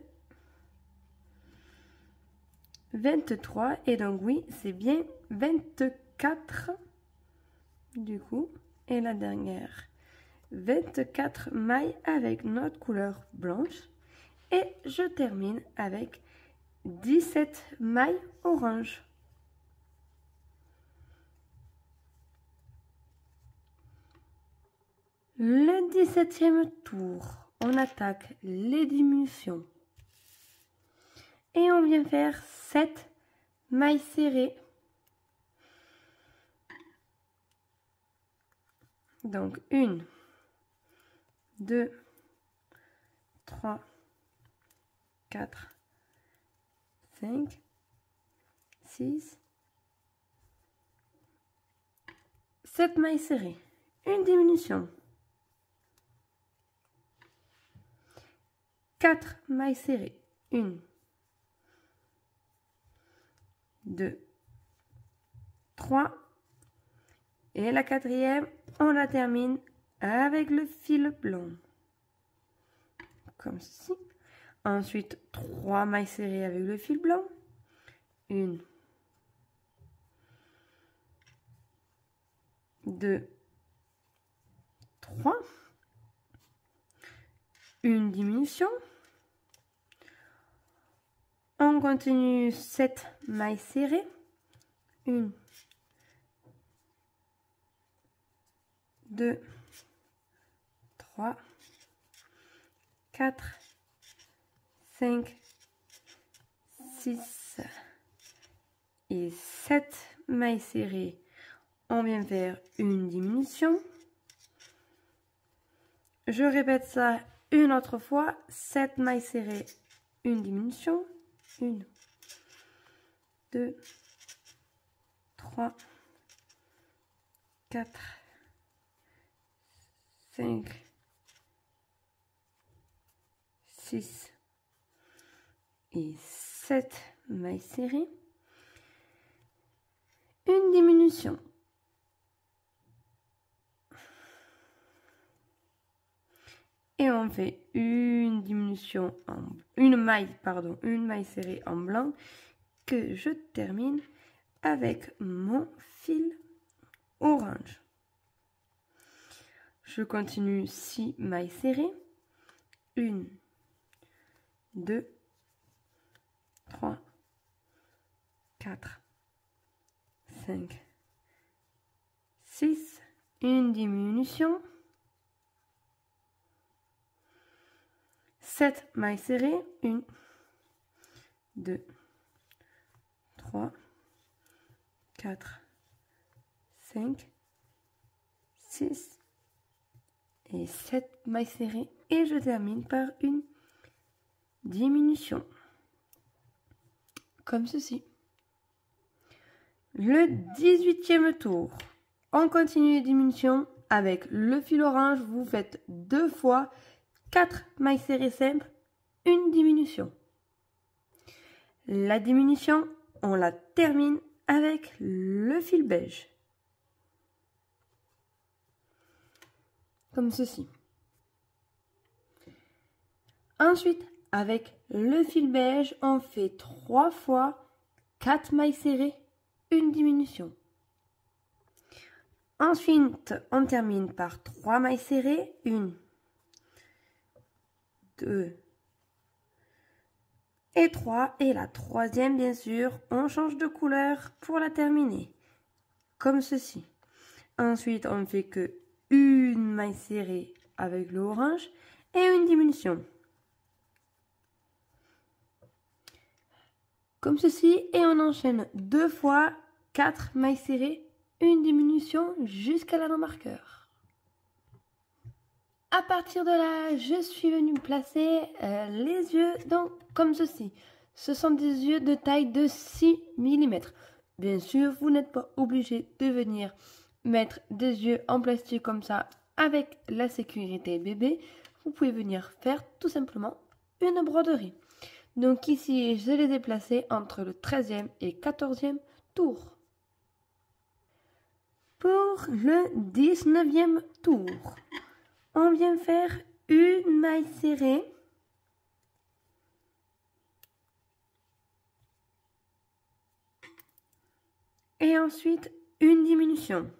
23, et donc oui, c'est bien 24 du coup, et la dernière, 24 mailles avec notre couleur blanche, et je termine avec 17 mailles orange. Le 17e tour, on attaque les diminutions. Et on vient faire 7 mailles serrées. Donc 1, 2, 3, 4, 5, 6, 7 mailles serrées. Une diminution. 4 mailles serrées. 1, 2, 3. Et la quatrième, on la termine avec le fil blanc. Comme ceci. Ensuite, 3 mailles serrées avec le fil blanc. 1, 2, 3. Une diminution. On continue 7 mailles serrées. 1, 2, 3, 4, 5, 6 et 7 mailles serrées. On vient faire une diminution. Je répète ça une autre fois. 7 mailles serrées, une diminution. 1, 2, 3, 4, 5, 6 et 7 mailles serrées. Une diminution. Et on fait une diminution une maille serrée en blanc que je termine avec mon fil orange. Je continue 6 mailles serrées. 1, 2, 3, 4, 5, 6, une diminution. 7 mailles serrées, 1, 2, 3, 4, 5, 6 et 7 mailles serrées. Et je termine par une diminution. Comme ceci. Le 18e tour. On continue les diminutions avec le fil orange. Vous faites 2 fois 4 mailles serrées simples, une diminution. La diminution, on la termine avec le fil beige. Comme ceci. Ensuite, avec le fil beige, on fait 3 fois 4 mailles serrées, une diminution. Ensuite, on termine par 3 mailles serrées, 1, 2 et 3. Et la troisième, bien sûr, on change de couleur pour la terminer. Comme ceci. Ensuite, on ne fait que une maille serrée avec le orange et une diminution. Comme ceci. Et on enchaîne 2 fois 4 mailles serrées, une diminution jusqu'à la marqueur. À partir de là, je suis venue placer les yeux donc comme ceci. Ce sont des yeux de taille de 6 mm. Bien sûr, vous n'êtes pas obligé de venir mettre des yeux en plastique comme ça avec la sécurité bébé. Vous pouvez venir faire tout simplement une broderie. Donc ici, je les ai placés entre le 13e et 14e tour. Pour le 19e tour, on vient faire une maille serrée. Et ensuite, une diminution.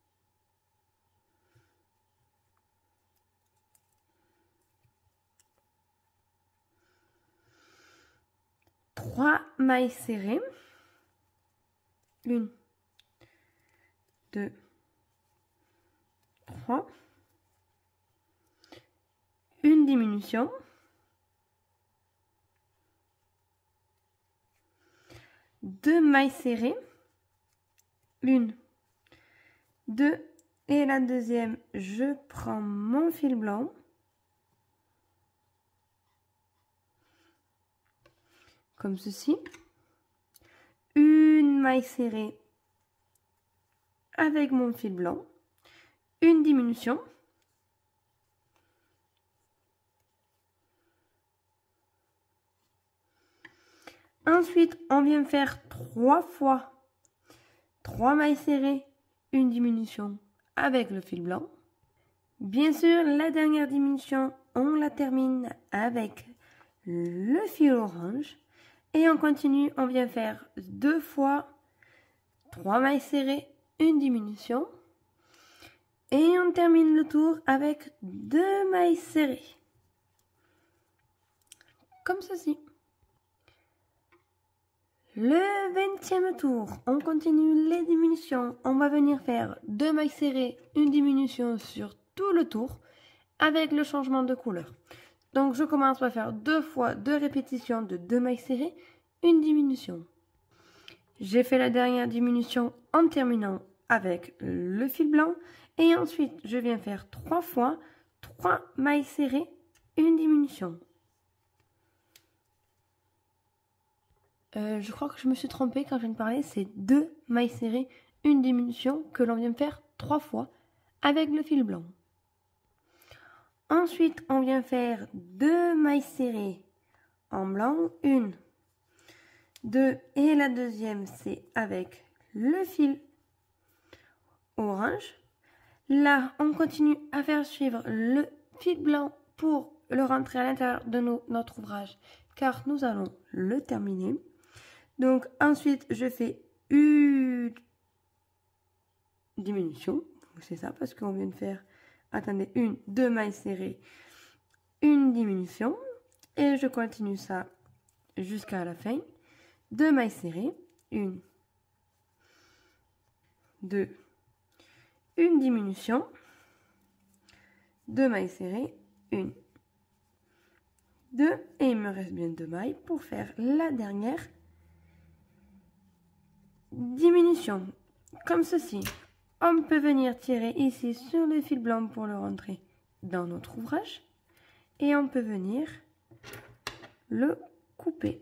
Trois mailles serrées. 1, 2, 3. Une diminution. Deux mailles serrées. 1, 2 et la deuxième, je prends mon fil blanc. Comme ceci. Une maille serrée avec mon fil blanc. Une diminution. Ensuite, on vient faire 3 fois 3 mailles serrées, une diminution avec le fil blanc. Bien sûr, la dernière diminution, on la termine avec le fil orange. Et on continue, on vient faire 2 fois 3 mailles serrées, une diminution. Et on termine le tour avec 2 mailles serrées. Comme ceci. Le 20e tour, on continue les diminutions. On va venir faire 2 mailles serrées, une diminution sur tout le tour avec le changement de couleur. Donc je commence par faire 2 fois 2 répétitions de 2 mailles serrées, une diminution. J'ai fait la dernière diminution en terminant avec le fil blanc et ensuite je viens faire 3 fois 3 mailles serrées, une diminution. Je crois que je me suis trompée quand je viens de parler, c'est 2 mailles serrées, une diminution que l'on vient faire 3 fois avec le fil blanc. Ensuite, on vient faire 2 mailles serrées en blanc, 1, 2 et la deuxième c'est avec le fil orange. Là, on continue à faire suivre le fil blanc pour le rentrer à l'intérieur de notre ouvrage car nous allons le terminer. Donc ensuite, je fais une diminution. C'est ça parce qu'on vient de faire, attendez, 1, 2 mailles serrées, une diminution. Et je continue ça jusqu'à la fin. 2 mailles serrées, 1, 2, une diminution. 2 mailles serrées, 1, 2. Et il me reste bien 2 mailles pour faire la dernière diminution, comme ceci. On peut venir tirer ici sur le fil blanc pour le rentrer dans notre ouvrage et on peut venir le couper.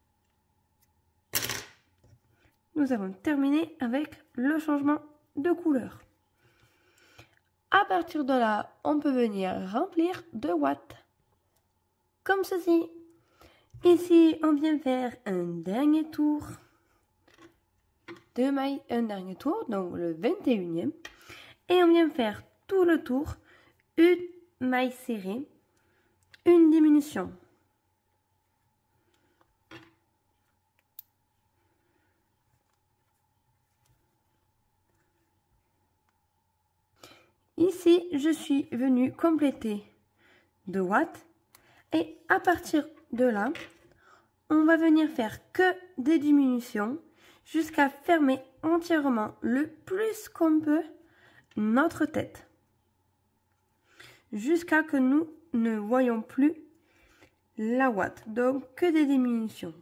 Nous avons terminé avec le changement de couleur. À partir de là, on peut venir remplir de watts, comme ceci. Ici, on vient faire un dernier tour. 2 mailles, un dernier tour, donc le 21e. Et on vient faire tout le tour, une maille serrée, une diminution. Ici, je suis venue compléter 2 watts. Et à partir de là, on va venir faire que des diminutions jusqu'à fermer entièrement le plus qu'on peut notre tête. Jusqu'à que nous ne voyons plus la ouate. Donc que des diminutions.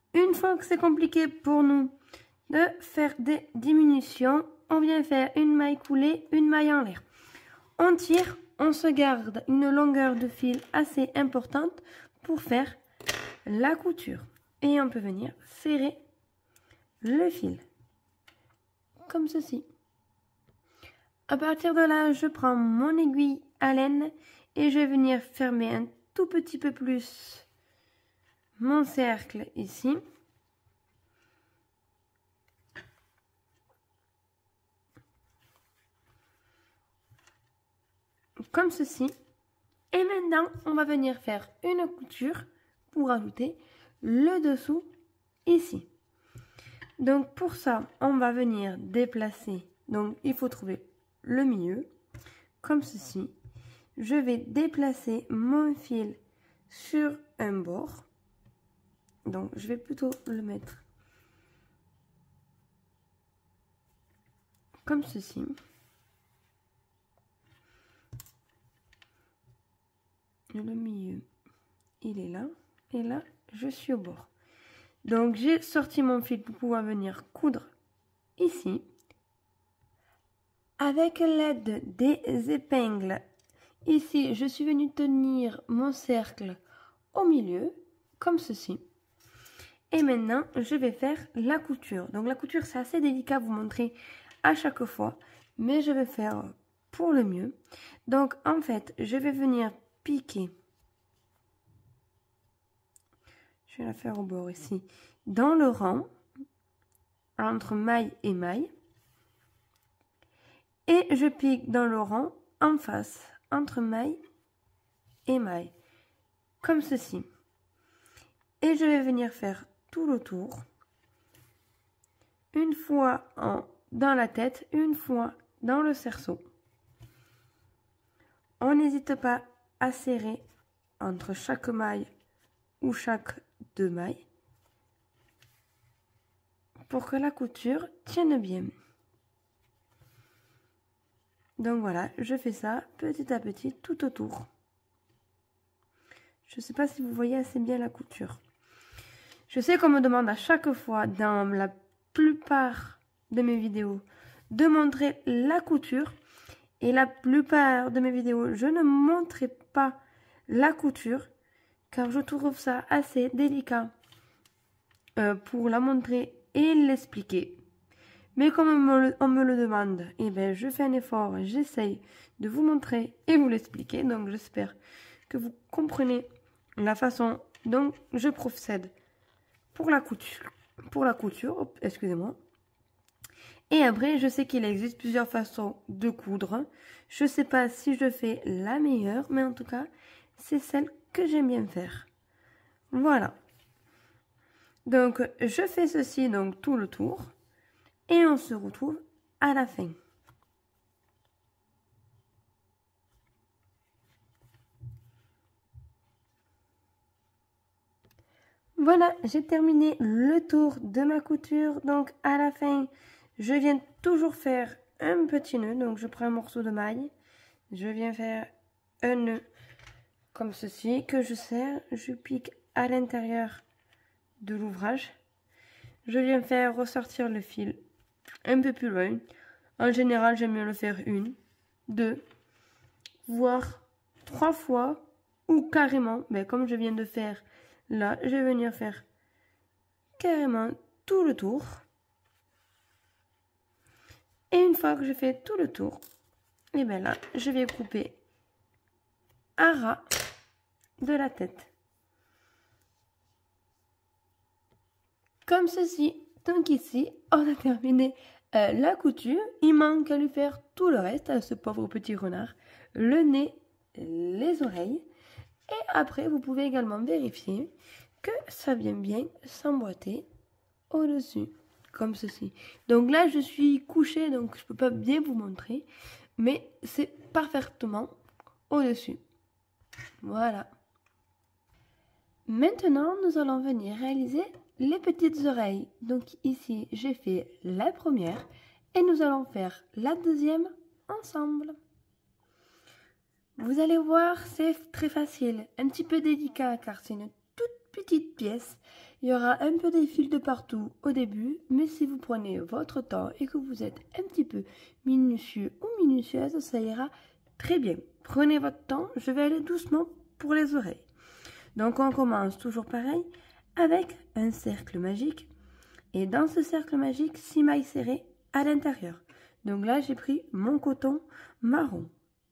Une fois que c'est compliqué pour nous de faire des diminutions, on vient faire une maille coulée, une maille en l'air. On tire, on se garde une longueur de fil assez importante pour faire la couture. Et on peut venir serrer le fil, comme ceci. À partir de là, je prends mon aiguille à laine et je vais venir fermer un tout petit peu plus mon cercle ici. Comme ceci. Et maintenant, on va venir faire une couture pour ajouter le dessous ici. Donc pour ça, on va venir déplacer. Donc il faut trouver le milieu, comme ceci. Je vais déplacer mon fil sur un bord. Donc je vais plutôt le mettre comme ceci. Le milieu, il est là. Et là, je suis au bord. Donc j'ai sorti mon fil pour pouvoir venir coudre ici. Avec l'aide des épingles, ici, je suis venue tenir mon cercle au milieu, comme ceci. Et maintenant, je vais faire la couture. Donc la couture, c'est assez délicat à vous montrer à chaque fois, mais je vais faire pour le mieux. Donc en fait, je vais venir piquer. Je vais la faire au bord ici, dans le rang, entre maille et maille. Et je pique dans le rang en face, entre maille et maille, comme ceci. Et je vais venir faire tout le tour, une fois dans la tête, une fois dans le cerceau. On n'hésite pas à serrer entre chaque maille ou chaque deux mailles pour que la couture tienne bien. Donc voilà, je fais ça petit à petit tout autour. Je ne sais pas si vous voyez assez bien la couture. Je sais qu'on me demande à chaque fois dans la plupart de mes vidéos de montrer la couture. Et la plupart de mes vidéos, je ne montrerai pas la couture car je trouve ça assez délicat pour la montrer et l'expliquer. Mais comme on me le demande, eh bien, je fais un effort, j'essaye de vous montrer et vous l'expliquer. Donc j'espère que vous comprenez la façon dont je procède pour la couture, excusez-moi. Et après, je sais qu'il existe plusieurs façons de coudre. Je ne sais pas si je fais la meilleure, mais en tout cas, c'est celle que j'aime bien faire. Voilà. Donc, je fais ceci donc tout le tour. Et on se retrouve à la fin. Voilà, j'ai terminé le tour de ma couture. Donc, à la fin, je viens toujours faire un petit nœud. Donc, je prends un morceau de maille. Je viens faire un nœud comme ceci que je serre. Je pique à l'intérieur de l'ouvrage. Je viens faire ressortir le fil un peu plus loin. En général, j'aime mieux le faire 1, 2, voire 3 fois ou carrément, mais comme je viens de faire là, je vais venir faire carrément tout le tour. Et une fois que je fais tout le tour, et bien là, je vais couper à ras de la tête. Comme ceci. Donc ici, on a terminé la couture. Il manque à lui faire tout le reste à ce pauvre petit renard. Le nez, les oreilles. Et après, vous pouvez également vérifier que ça vient bien s'emboîter au-dessus, comme ceci. Donc là, je suis couchée, donc je ne peux pas bien vous montrer, mais c'est parfaitement au-dessus. Voilà. Maintenant, nous allons venir réaliser les petites oreilles. Donc ici, j'ai fait la première et nous allons faire la deuxième ensemble. Vous allez voir, c'est très facile, un petit peu délicat car c'est une toute petite pièce. Il y aura un peu des fils de partout au début, mais si vous prenez votre temps et que vous êtes un petit peu minutieux ou minutieuse, ça ira très bien. Prenez votre temps, je vais aller doucement pour les oreilles. Donc on commence toujours pareil avec un cercle magique. Et dans ce cercle magique, 6 mailles serrées à l'intérieur. Donc là, j'ai pris mon coton marron.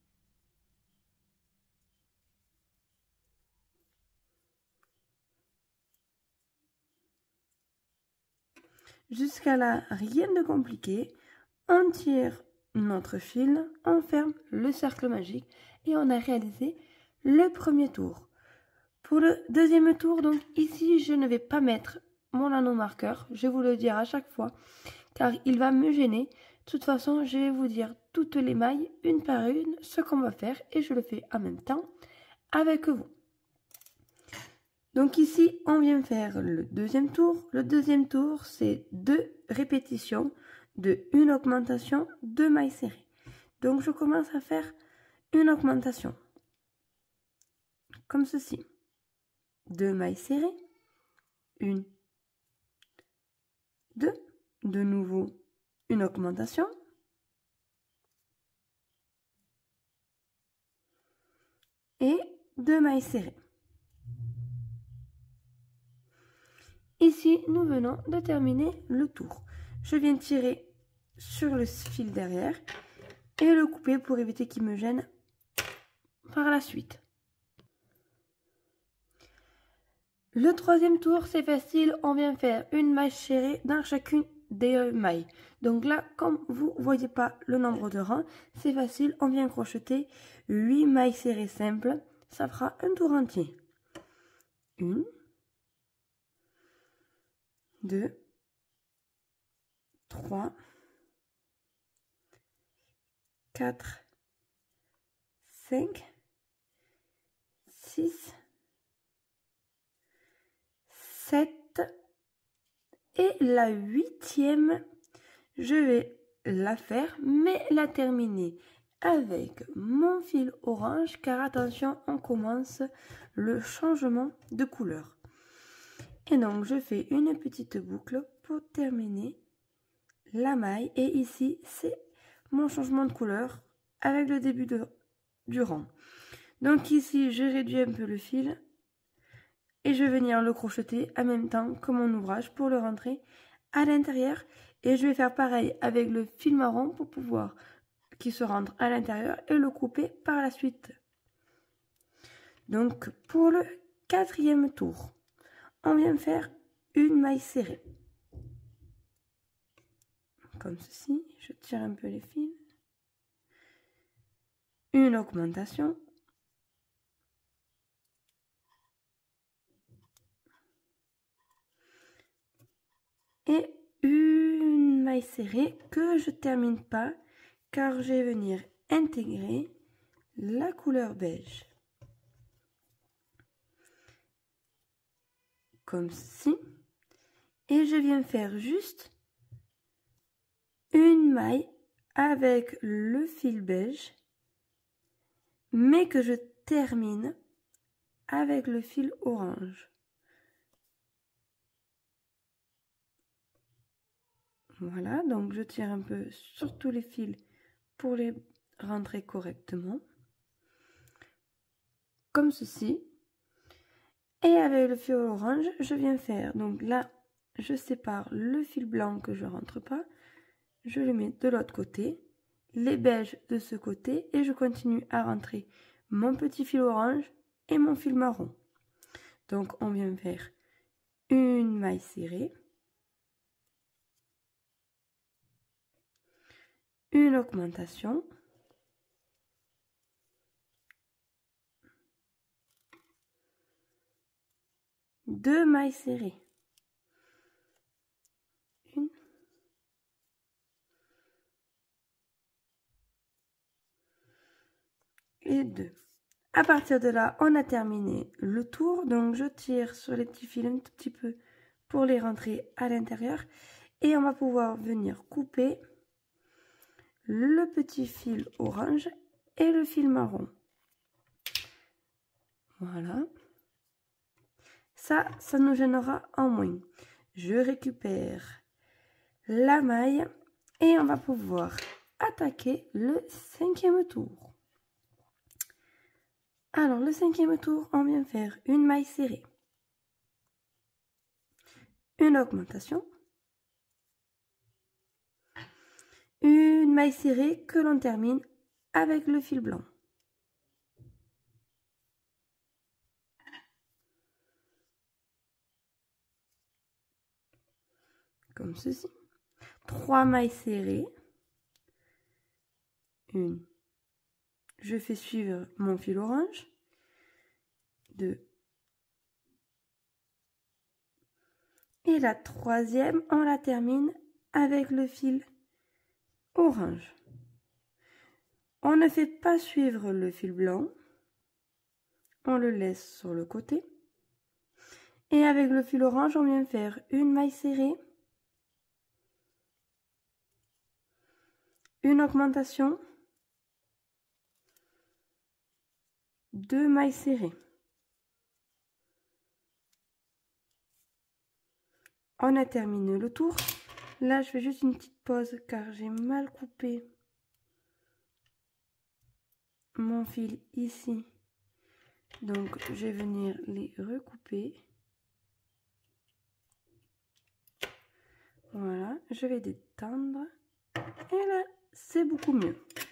Jusqu'à là, rien de compliqué. On tire notre fil, on ferme le cercle magique et on a réalisé le premier tour. Pour le deuxième tour, donc ici, je ne vais pas mettre mon anneau marqueur. Je vais vous le dire à chaque fois car il va me gêner. De toute façon, je vais vous dire toutes les mailles, une par une, ce qu'on va faire et je le fais en même temps avec vous. Donc ici, on vient faire le deuxième tour. Le deuxième tour, c'est 2 répétitions de une augmentation, 2 mailles serrées. Donc je commence à faire une augmentation. Comme ceci. 2 mailles serrées. 1, 2. De nouveau, une augmentation. Et 2 mailles serrées. Ici, nous venons de terminer le tour. Je viens tirer sur le fil derrière et le couper pour éviter qu'il me gêne par la suite. Le troisième tour, c'est facile, on vient faire une maille serrée dans chacune des mailles. Donc là, comme vous ne voyez pas le nombre de rangs, c'est facile, on vient crocheter 8 mailles serrées simples. Ça fera un tour entier. 1, 2, 3, 4, 5, 6, 7 et la 8e, je vais la faire mais la terminer avec mon fil orange car attention, on commence le changement de couleur. Et donc je fais une petite boucle pour terminer la maille et ici c'est mon changement de couleur avec le début du rang. Donc ici je réduis un peu le fil et je vais venir le crocheter en même temps que mon ouvrage pour le rentrer à l'intérieur et je vais faire pareil avec le fil marron pour pouvoir qu'il se rentre à l'intérieur et le couper par la suite. Donc pour le 4e tour, on vient faire une maille serrée. Comme ceci, je tire un peu les fils. Une augmentation. Et une maille serrée que je termine pas car je vais venir intégrer la couleur beige. Comme ceci. Et je viens faire juste une maille avec le fil beige, mais que je termine avec le fil orange. Voilà, donc je tire un peu sur tous les fils pour les rentrer correctement. Comme ceci. Et avec le fil orange, je viens faire, donc là, je sépare le fil blanc que je rentre pas. Je le mets de l'autre côté, les beiges de ce côté et je continue à rentrer mon petit fil orange et mon fil marron. Donc on vient faire une maille serrée, une augmentation, deux mailles serrées, une, et 2. À partir de là, on a terminé le tour. Donc, je tire sur les petits fils un tout petit peu pour les rentrer à l'intérieur. Et on va pouvoir venir couper le petit fil orange et le fil marron. Voilà. Ça nous gênera en moins. Je récupère la maille et on va pouvoir attaquer le 5e tour. Alors, le 5e tour, on vient faire une maille serrée, une augmentation, une maille serrée que l'on termine avec le fil blanc. Comme ceci. 3 mailles serrées. Une. Je fais suivre mon fil orange. 2. Et la 3e, on la termine avec le fil orange. On ne fait pas suivre le fil blanc. On le laisse sur le côté. Et avec le fil orange, on vient faire une maille serrée, une augmentation, 2 mailles serrées. On a terminé le tour. Là, je fais juste une petite pause car j'ai mal coupé mon fil ici. Donc, je vais venir les recouper. Voilà, je vais détendre. Et là, c'est beaucoup mieux.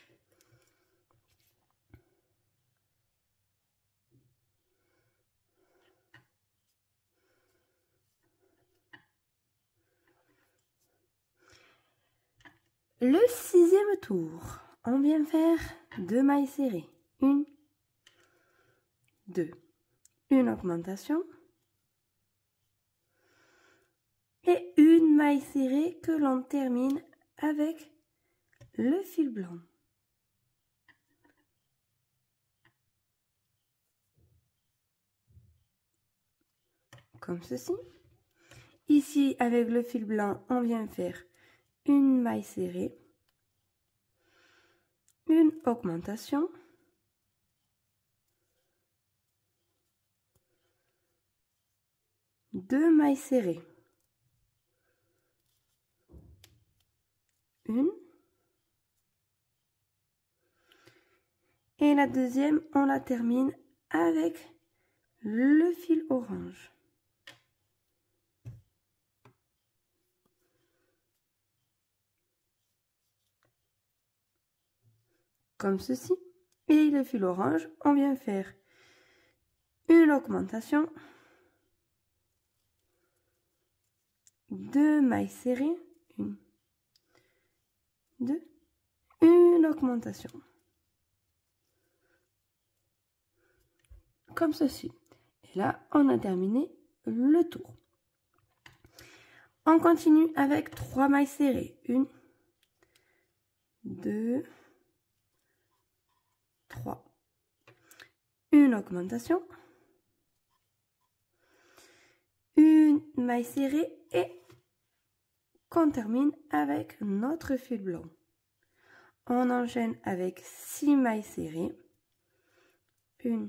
Le 6e tour, on vient faire 2 mailles serrées. 1, 2. Une augmentation. Et une maille serrée que l'on termine avec le fil blanc. Comme ceci. Ici, avec le fil blanc, on vient faire une maille serrée, une augmentation, deux mailles serrées, une, et la deuxième, on la termine avec le fil orange. Comme ceci. Et le fil orange, on vient faire une augmentation, deux mailles serrées, une, deux, une augmentation. Comme ceci. Et là, on a terminé le tour. On continue avec 3 mailles serrées. 1, 2, 3. Une augmentation. Une maille serrée et qu'on termine avec notre fil blanc. On enchaîne avec 6 mailles serrées. 1,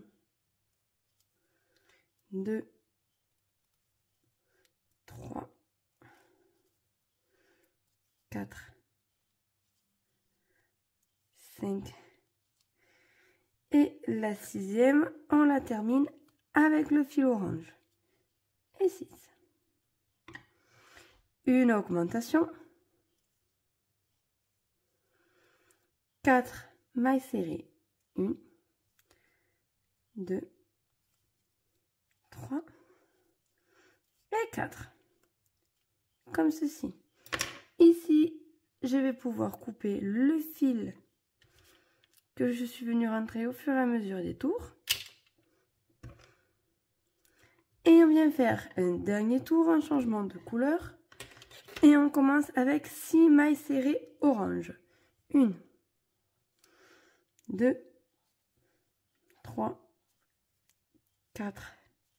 2, 3, 4, 5. Et la 6e, on la termine avec le fil orange. Et 6. Une augmentation. 4 mailles serrées. 1, 2, 3 et 4. Comme ceci. Ici, je vais pouvoir couper le fil que je suis venue rentrer au fur et à mesure des tours. Et on vient faire un dernier tour en changement de couleur. Et on commence avec 6 mailles serrées orange. 1, 2, 3, 4,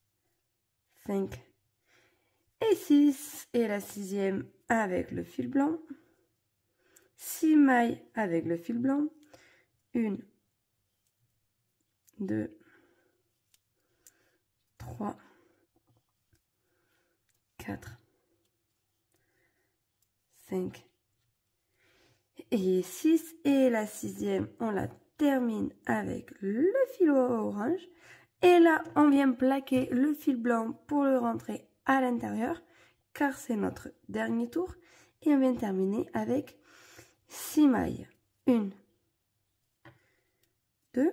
5 et 6. Et la 6e avec le fil blanc. 6 mailles avec le fil blanc. 1, 2, 3, 4, 5 et 6. Et la sixième, on la termine avec le fil orange. Et là, on vient plaquer le fil blanc pour le rentrer à l'intérieur, car c'est notre dernier tour. Et on vient terminer avec 6 mailles. 1, 2,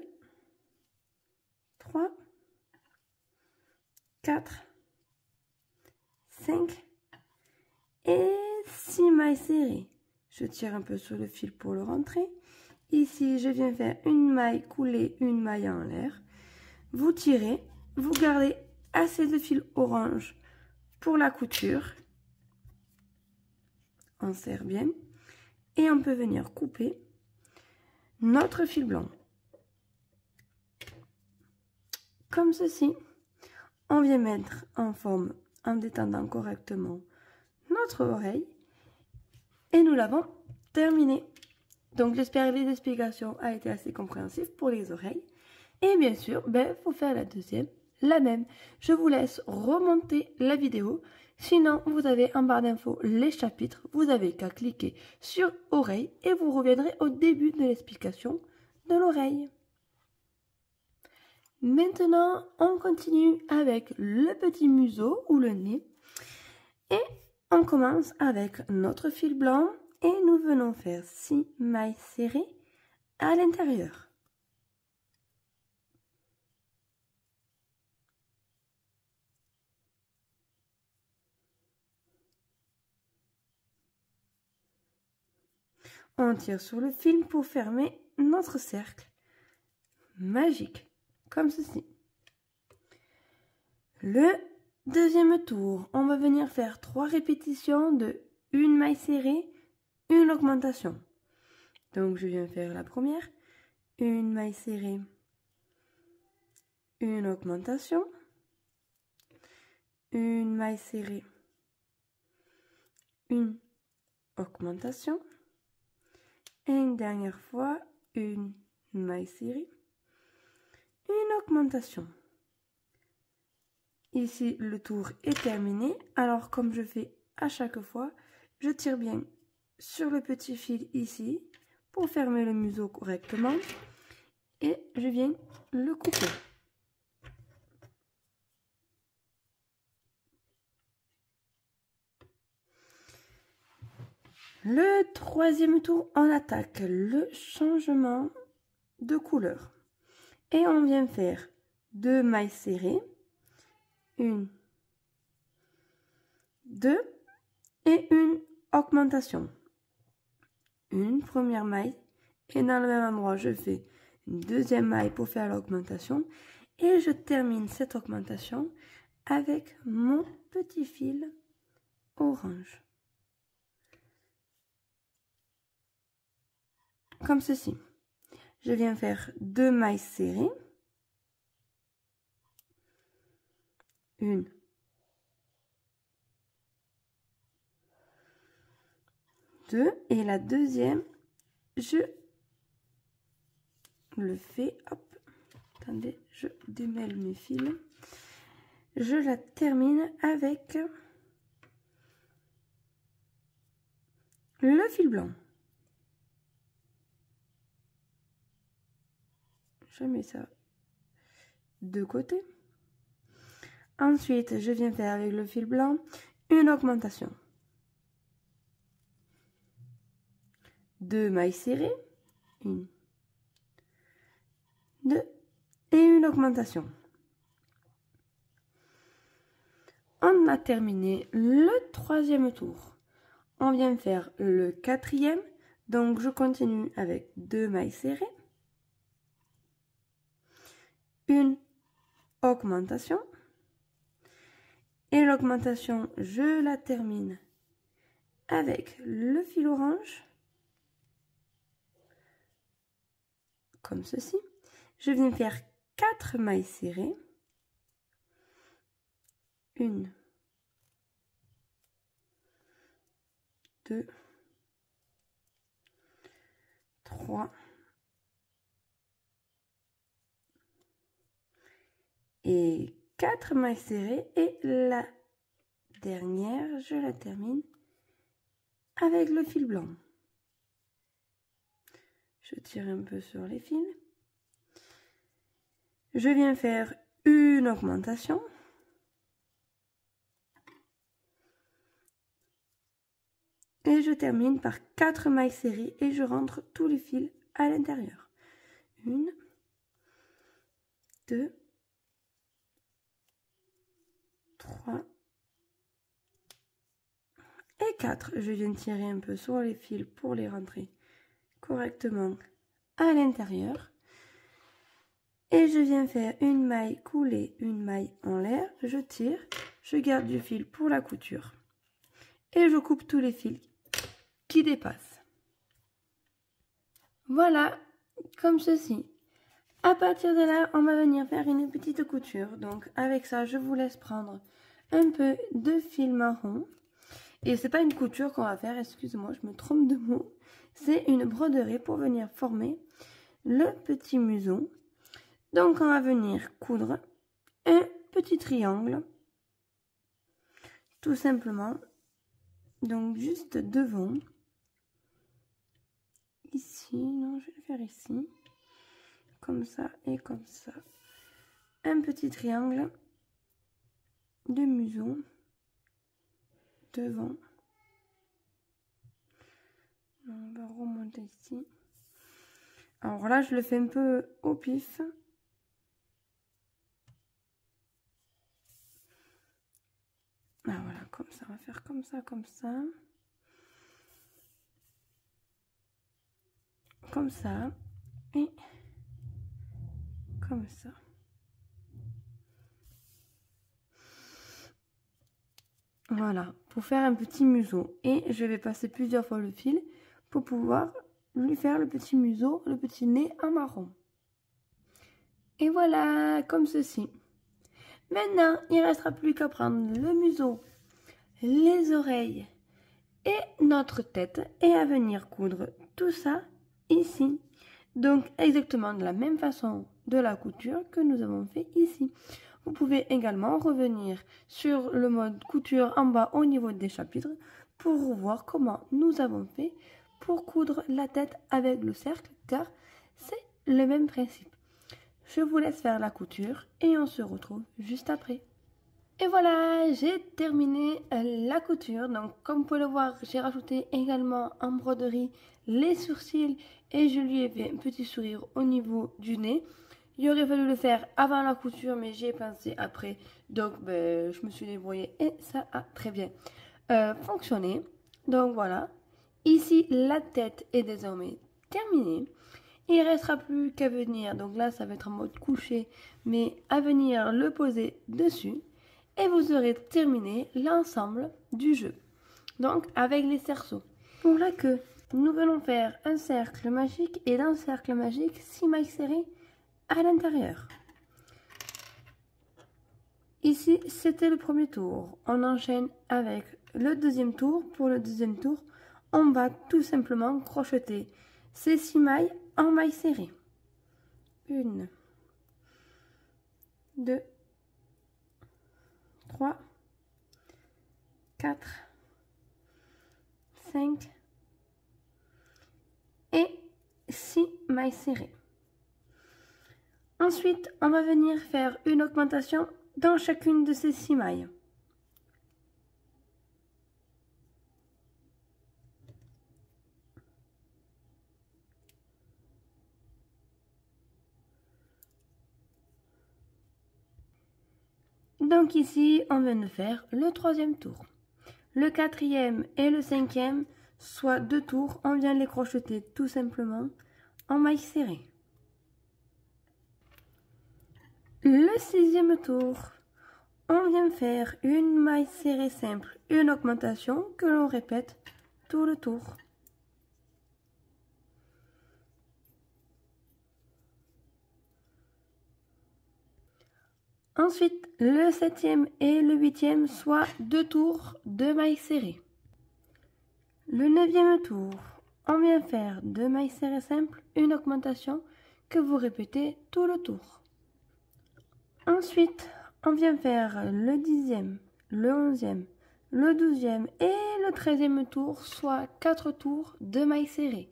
3, 4, 5 et 6 mailles serrées. Je tire un peu sur le fil pour le rentrer. Ici, je viens faire une maille coulée, une maille en l'air. Vous tirez, vous gardez assez de fil orange pour la couture. On serre bien. Et on peut venir couper notre fil blanc. Comme ceci. On vient mettre en forme en détendant correctement notre oreille. Et nous l'avons terminé. Donc j'espère que les explications ont été assez compréhensives pour les oreilles. Et bien sûr, faut faire la deuxième, la même. Je vous laisse remonter la vidéo. Sinon, vous avez en barre d'infos les chapitres. Vous avez qu'à cliquer sur oreille et vous reviendrez au début de l'explication de l'oreille. Maintenant, on continue avec le petit museau ou le nez. Et on commence avec notre fil blanc et nous venons faire 6 mailles serrées à l'intérieur. On tire sur le fil pour fermer notre cercle magique, comme ceci. Le deuxième tour, on va venir faire 3 répétitions de une maille serrée, une augmentation. Donc je viens faire la première, une maille serrée, une augmentation, une maille serrée, une augmentation, et une dernière fois, une maille serrée, une augmentation. Ici, le tour est terminé. Alors, comme je fais à chaque fois, je tire bien sur le petit fil ici pour fermer le museau correctement et je viens le couper. Le troisième tour, on attaque le changement de couleur. Et on vient faire 2 mailles serrées, 1, 2 et une augmentation. Une première maille et dans le même endroit, je fais une deuxième maille pour faire l'augmentation et je termine cette augmentation avec mon petit fil orange. Comme ceci. Je viens faire 2 mailles serrées. 1, 2 et la deuxième, je le fais, hop, attendez, je démêle mes fils. Je la termine avec le fil blanc. Je mets ça de côté. Ensuite, je viens faire avec le fil blanc une augmentation. 2 mailles serrées, 1, 2 et une augmentation. On a terminé le troisième tour. On vient faire le quatrième, donc je continue avec 2 mailles serrées, une augmentation et l'augmentation je la termine avec le fil orange comme ceci. Je viens faire 4 mailles serrées, 1, 2, 3 et 4 mailles serrées et la dernière, je la termine avec le fil blanc. Je tire un peu sur les fils. Je viens faire une augmentation. Et je termine par 4 mailles serrées et je rentre tous les fils à l'intérieur. 1, 2, 3 et 4. Je viens tirer un peu sur les fils pour les rentrer correctement à l'intérieur. Et je viens faire une maille coulée, une maille en l'air. Je tire, je garde du fil pour la couture. Et je coupe tous les fils qui dépassent. Voilà, comme ceci. À partir de là, on va venir faire une petite couture. Donc avec ça, je vous laisse prendre un peu de fil marron. Et c'est pas une couture qu'on va faire, excusez-moi, je me trompe de mot. C'est une broderie pour venir former le petit museau. Donc on va venir coudre un petit triangle, tout simplement. Donc juste devant. Ici, non, je vais le faire ici. Comme ça et comme ça. Un petit triangle de museau devant. On va remonter ici. Alors là, je le fais un peu au pif. Ah voilà, comme ça, on va faire comme ça, comme ça. Comme ça. Et comme ça. Voilà, pour faire un petit museau. Et je vais passer plusieurs fois le fil pour pouvoir lui faire le petit museau, le petit nez en marron. Et voilà, comme ceci. Maintenant, il ne restera plus qu'à prendre le museau, les oreilles et notre tête et à venir coudre tout ça ici. Donc exactement de la même façon de la couture que nous avons fait ici. Vous pouvez également revenir sur le mode couture en bas au niveau des chapitres pour voir comment nous avons fait pour coudre la tête avec le cercle car c'est le même principe. Je vous laisse faire la couture et on se retrouve juste après. Et voilà, j'ai terminé la couture. Donc comme vous pouvez le voir, j'ai rajouté également en broderie les sourcils et je lui ai fait un petit sourire au niveau du nez. Il aurait fallu le faire avant la couture, mais j'y ai pensé après. Donc je me suis débrouillée et ça a très bien fonctionné. Donc voilà, ici la tête est désormais terminée. Il ne restera plus qu'à venir, donc là ça va être en mode couché, mais à venir le poser dessus. Et vous aurez terminé l'ensemble du jeu. Donc avec les cerceaux. Pour la queue, nous venons faire un cercle magique et dans le cercle magique 6 mailles serrées à l'intérieur. Ici c'était le premier tour. On enchaîne avec le deuxième tour. Pour le deuxième tour, on va tout simplement crocheter ces 6 mailles en mailles serrées. 1, 2, 3, 4, 5 et 6 mailles serrées. Ensuite, on va venir faire une augmentation dans chacune de ces 6 mailles. Donc ici, on vient de faire le troisième tour. Le quatrième et le cinquième, soit 2 tours, on vient les crocheter tout simplement en mailles serrées. Le sixième tour, on vient faire une maille serrée simple, une augmentation que l'on répète tout le tour. Ensuite, le septième et le huitième, soit 2 tours de mailles serrées. Le neuvième tour, on vient faire 2 mailles serrées simples, une augmentation que vous répétez tout le tour. Ensuite, on vient faire le 10e, le 11e, le 12e et le 13e tour, soit 4 tours de mailles serrées.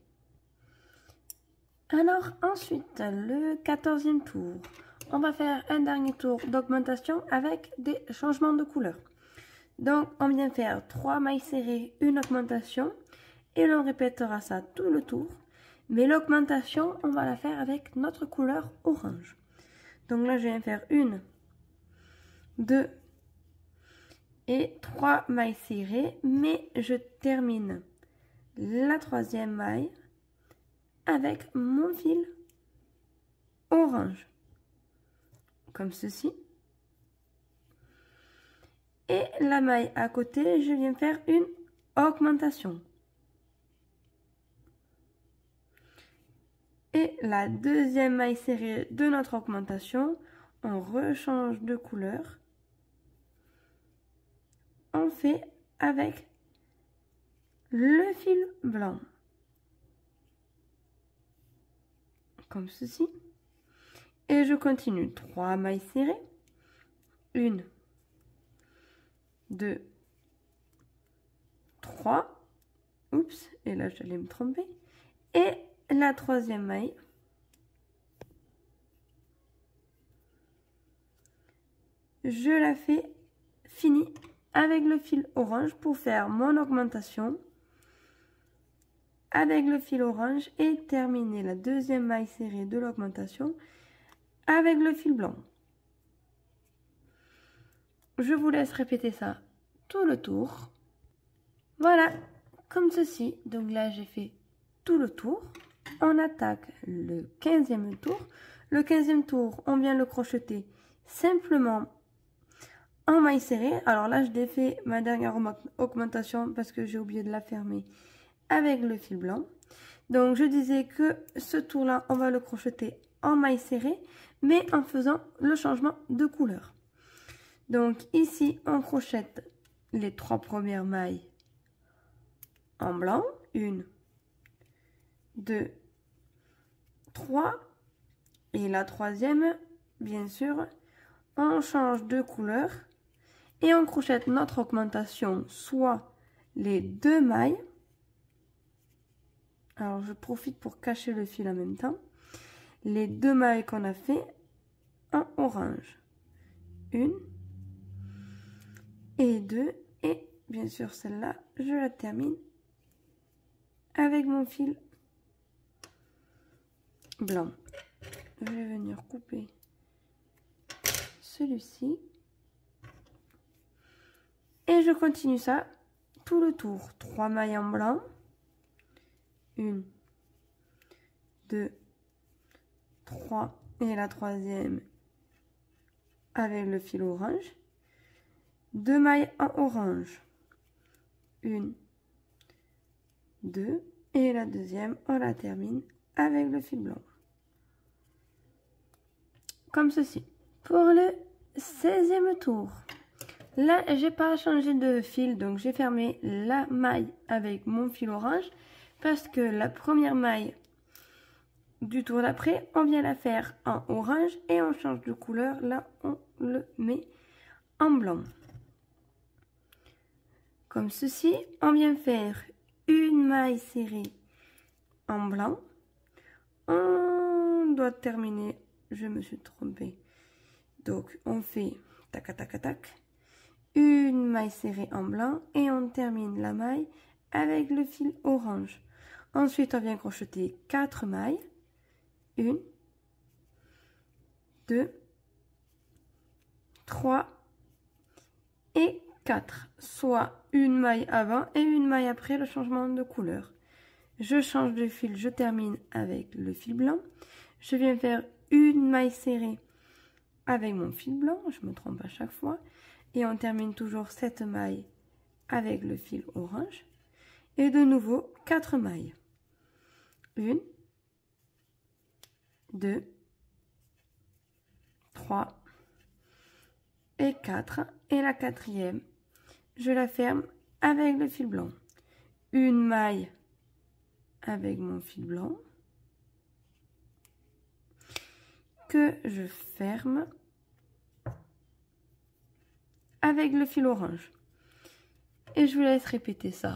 Alors ensuite, le 14e tour, on va faire un dernier tour d'augmentation avec des changements de couleur. Donc on vient faire 3 mailles serrées, une augmentation et l'on répétera ça tout le tour. Mais l'augmentation, on va la faire avec notre couleur orange. Donc là, je viens faire 1, 2 et 3 mailles serrées, mais je termine la 3e maille avec mon fil orange, comme ceci. Et la maille à côté, je viens faire une augmentation. Et la 2e maille serrée de notre augmentation, on rechange de couleur. On fait avec le fil blanc, comme ceci. Et je continue 3 mailles serrées, 1, 2, 3, oups, et là j'allais me tromper, et la 3e maille, je la fais finie avec le fil orange pour faire mon augmentation avec le fil orange et terminer la 2e maille serrée de l'augmentation avec le fil blanc. Je vous laisse répéter ça tout le tour. Voilà, comme ceci. Donc là, j'ai fait tout le tour. On attaque le 15e tour. Le 15e tour, on vient le crocheter simplement en maille serrée. Alors là, je défais ma dernière augmentation parce que j'ai oublié de la fermer avec le fil blanc. Donc, je disais que ce tour-là, on va le crocheter en maille serrée, mais en faisant le changement de couleur. Donc, ici, on crochette les 3 premières mailles en blanc. 1, 2, 3. Et la 3e, bien sûr, on change de couleur et on crochette notre augmentation, soit les 2 mailles. Alors, je profite pour cacher le fil en même temps. Les 2 mailles qu'on a fait en orange. 1 et 2. Et bien sûr, celle-là, je la termine avec mon fil blanc. Je vais venir couper celui-ci. Et je continue ça tout le tour. 3 mailles en blanc. 1, 2, 3 et la 3e avec le fil orange. 2 mailles en orange. 1, 2 et la 2e, on la termine avec le fil blanc. Comme ceci. Pour le 16e tour, là, j'ai pas changé de fil, donc j'ai fermé la maille avec mon fil orange parce que la première maille du tour d'après, on vient la faire en orange et on change de couleur. Là, on le met en blanc. Comme ceci, on vient faire une maille serrée en blanc. On doit terminer, je me suis trompée. Donc, on fait tac, tac, tac, une maille serrée en blanc et on termine la maille avec le fil orange. Ensuite, on vient crocheter 4 mailles. 1, 2, 3 et 4. Soit une maille avant et une maille après le changement de couleur. Je change de fil, je termine avec le fil blanc. Je viens faire une maille serrée avec mon fil blanc, je me trompe à chaque fois. Et on termine toujours cette maille avec le fil orange. Et de nouveau, 4 mailles. 1, 2, 3 et 4. Et la 4e, je la ferme avec le fil blanc. Une maille avec mon fil blanc que je ferme avec le fil orange. et je vous laisse répéter ça.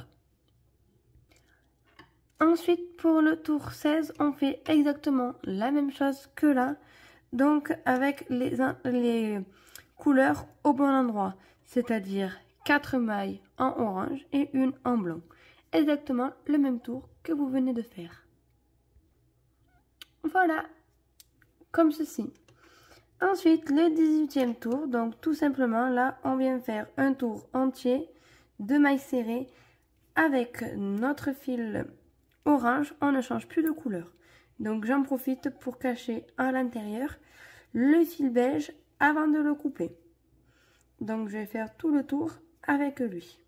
Ensuite, pour le tour 16, on fait exactement la même chose que là, donc avec les couleurs au bon endroit, c'est-à-dire 4 mailles en orange et une en blanc. Exactement le même tour que vous venez de faire. Voilà, comme ceci. Ensuite, le 18e tour, donc tout simplement là, on vient faire un tour entier de mailles serrées avec notre fil orange, on ne change plus de couleur. Donc j'en profite pour cacher à l'intérieur le fil beige avant de le couper. Donc je vais faire tout le tour avec lui.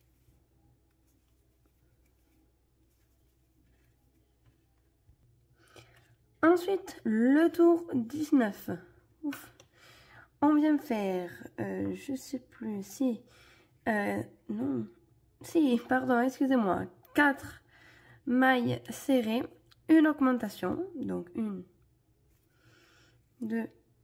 Ensuite, le tour 19. Ouf. On vient faire, je sais plus, si, non, si, pardon, excusez-moi, 4 mailles serrées, une augmentation, donc 1, 2,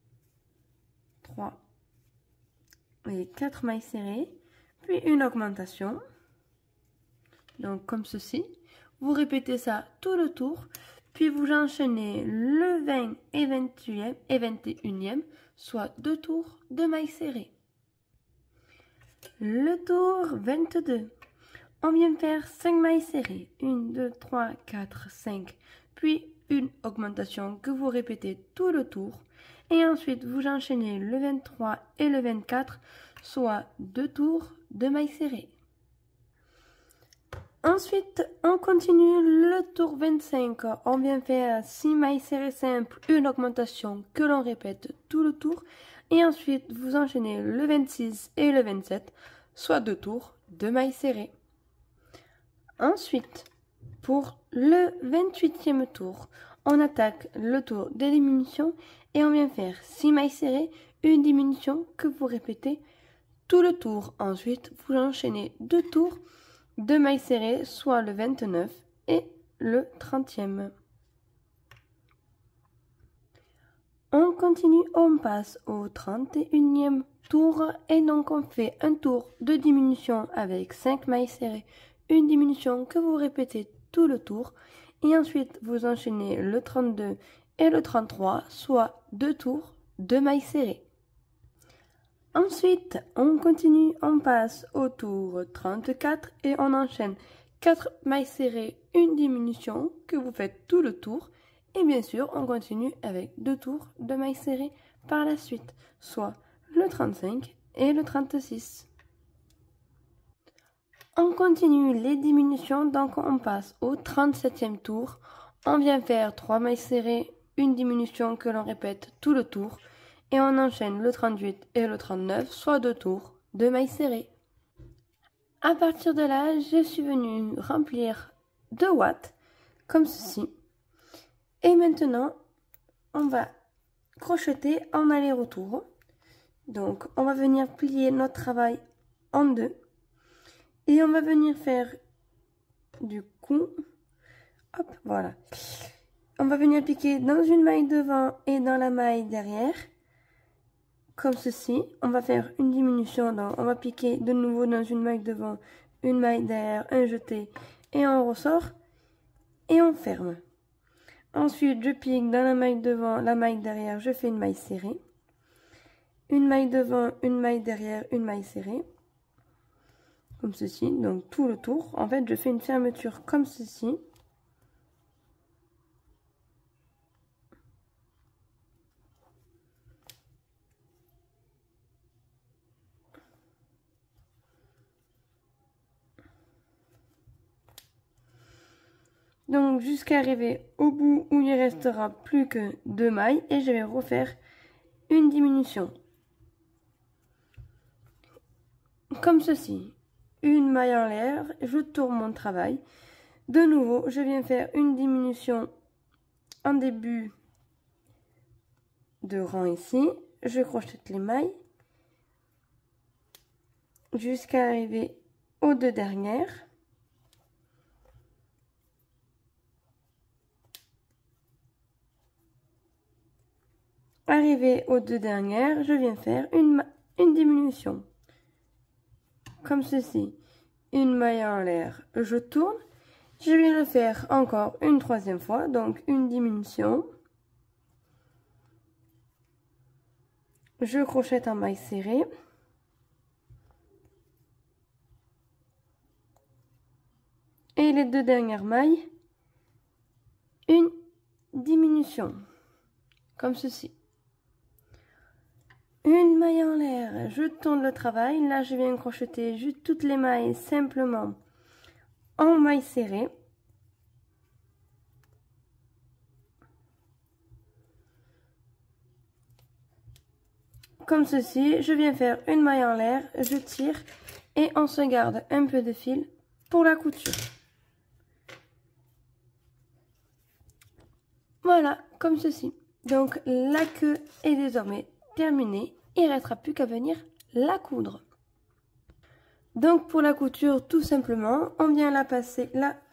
3 et 4 mailles serrées, puis une augmentation, donc comme ceci. Vous répétez ça tout le tour, puis vous enchaînez le 20 et 21e, soit 2 tours de mailles serrées. Le tour 22. On vient faire 5 mailles serrées, 1, 2, 3, 4, 5, puis une augmentation que vous répétez tout le tour, et ensuite vous enchaînez le 23 et le 24, soit 2 tours de mailles serrées. Ensuite, on continue le tour 25, on vient faire 6 mailles serrées simples, une augmentation que l'on répète tout le tour, et ensuite vous enchaînez le 26 et le 27, soit 2 tours de mailles serrées. Ensuite, pour le 28e tour, on attaque le tour des diminutions et on vient faire 6 mailles serrées, une diminution que vous répétez tout le tour. Ensuite, vous enchaînez 2 tours de mailles serrées, soit le 29 et le 30e. On continue, on passe au 31e tour et donc on fait un tour de diminution avec 5 mailles serrées, une diminution que vous répétez tout le tour et ensuite vous enchaînez le 32 et le 33, soit 2 tours de mailles serrées. Ensuite, on continue, on passe au tour 34 et on enchaîne 4 mailles serrées, une diminution que vous faites tout le tour. Et bien sûr, on continue avec 2 tours de mailles serrées par la suite, soit le 35 et le 36. On continue les diminutions, donc on passe au 37e tour. On vient faire 3 mailles serrées, une diminution que l'on répète tout le tour. Et on enchaîne le 38 et le 39, soit 2 tours de mailles serrées. À partir de là, je suis venue remplir 2 watts, comme ceci. Et maintenant, on va crocheter en aller-retour. Donc, on va venir plier notre travail en deux. Et on va venir faire du coup, hop, voilà. On va venir piquer dans une maille devant et dans la maille derrière. Comme ceci, on va faire une diminution, donc on va piquer de nouveau dans une maille devant, une maille derrière, un jeté et on ressort et on ferme. Ensuite, je pique dans la maille devant, la maille derrière, je fais une maille serrée. Une maille devant, une maille derrière, une maille serrée. Comme ceci, donc tout le tour. En fait, je fais une fermeture comme ceci. Donc jusqu'à arriver au bout où il ne restera plus que 2 mailles et je vais refaire une diminution. Comme ceci, une maille en l'air, je tourne mon travail. De nouveau, je viens faire une diminution en début de rang ici. Je crochette les mailles jusqu'à arriver aux 2 dernières. Arrivé aux 2 dernières, je viens faire une diminution, comme ceci. une maille en l'air, je tourne. Je vais le faire encore une troisième fois, donc une diminution. Je crochette en maille serrée. Et les deux dernières mailles, une diminution, comme ceci. Une maille en l'air, je tourne le travail. Là, je viens crocheter juste toutes les mailles simplement en maille serrée. Comme ceci, je viens faire une maille en l'air, je tire et on se garde un peu de fil pour la couture. Voilà, comme ceci. Donc la queue est désormais terminée. Il ne restera plus qu'à venir la coudre. Donc pour la couture, tout simplement, on vient la placer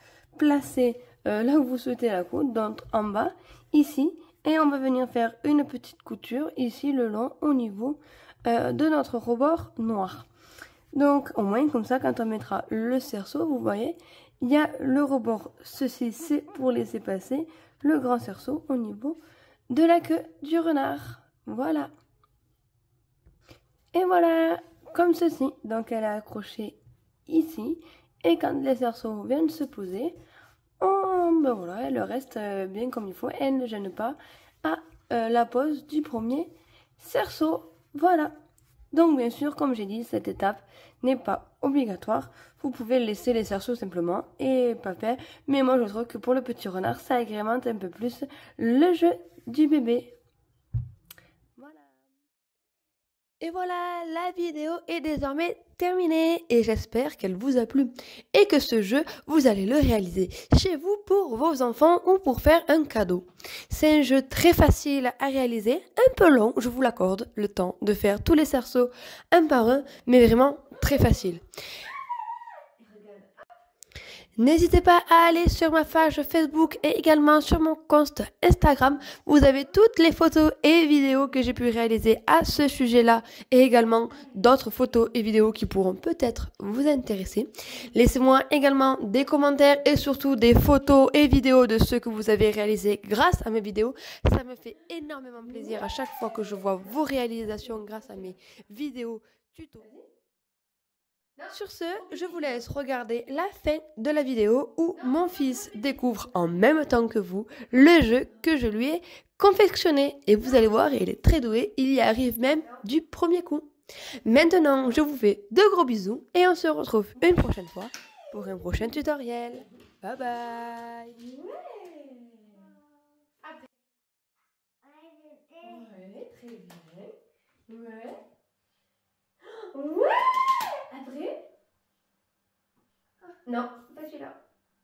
là où vous souhaitez la coudre, donc en bas, ici. Et on va venir faire une petite couture ici le long au niveau de notre rebord noir. Donc au moins comme ça, quand on mettra le cerceau, vous voyez, il y a le rebord, ceci c'est pour laisser passer le grand cerceau au niveau de la queue du renard. Voilà. Et voilà, comme ceci. Donc elle est accrochée ici. Et quand les cerceaux viennent se poser, ben voilà, elle reste bien comme il faut. Elle ne gêne pas à la pose du premier cerceau. Voilà. Donc bien sûr, comme j'ai dit, cette étape n'est pas obligatoire. Vous pouvez laisser les cerceaux simplement et pas faire. Mais moi je trouve que pour le petit renard, ça agrémente un peu plus le jeu du bébé. Voilà. Et voilà, la vidéo est désormais terminée et j'espère qu'elle vous a plu et que ce jeu, vous allez le réaliser chez vous pour vos enfants ou pour faire un cadeau. C'est un jeu très facile à réaliser, un peu long, je vous l'accorde, le temps de faire tous les cerceaux un par un, mais vraiment très facile. N'hésitez pas à aller sur ma page Facebook et également sur mon compte Instagram. Vous avez toutes les photos et vidéos que j'ai pu réaliser à ce sujet-là et également d'autres photos et vidéos qui pourront peut-être vous intéresser. Laissez-moi également des commentaires et surtout des photos et vidéos de ce que vous avez réalisé grâce à mes vidéos. Ça me fait énormément plaisir à chaque fois que je vois vos réalisations grâce à mes vidéos tutos. Sur ce, je vous laisse regarder la fin de la vidéo où mon fils découvre en même temps que vous le jeu que je lui ai confectionné. Et vous allez voir, il est très doué, il y arrive même du premier coup. Maintenant, je vous fais de gros bisous et on se retrouve une prochaine fois pour un prochain tutoriel. Bye bye. Ouais, très bien. Ouais. Ouais. Après. Non, pas celui-là.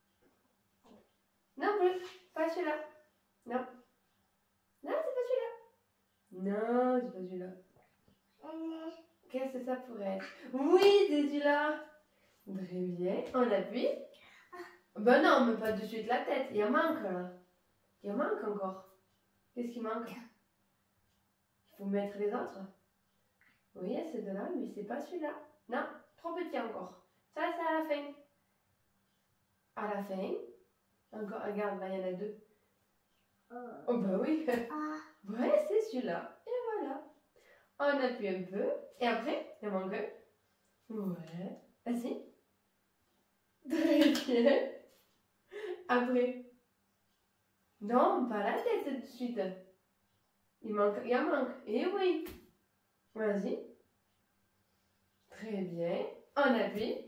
Non plus, pas celui-là. Non. Non, c'est pas celui-là. Non, c'est pas celui-là. Qu'est-ce que ça pourrait être? Oui, c'est celui-là. Très bien. On appuie. Ben non, mais pas de suite la tête. Il en manque là. Il en manque encore. Qu'est-ce qui manque? Il faut mettre les autres. Oui, c'est de là, mais c'est pas celui-là. Non, trop petit encore. Ça, c'est à la fin. À la fin. Encore, regarde, là, il y en a deux. Oh, bah oui. Ouais, c'est celui-là. Et voilà. On appuie un peu. Et après, il manque un. Ouais. Vas-y. Très bien. Après. Non, pas la tête tout de suite. Il en manque. Et oui. Vas-y. Très bien. On appuie.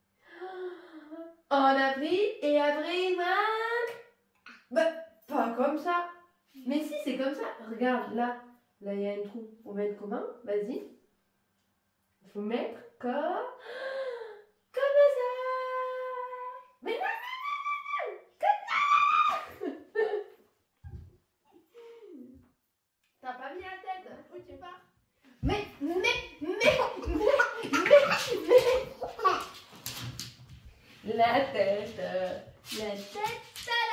On appuie et après il manque. Bah, pas comme ça. Mais si, c'est comme ça. Regarde, là. Là, il y a un trou. Faut mettre comment? Vas-y. Il faut mettre comme ça. Mais non, non, non, non. Comme ça. T'as pas mis la tête. Où tu pars? Mais. La tête.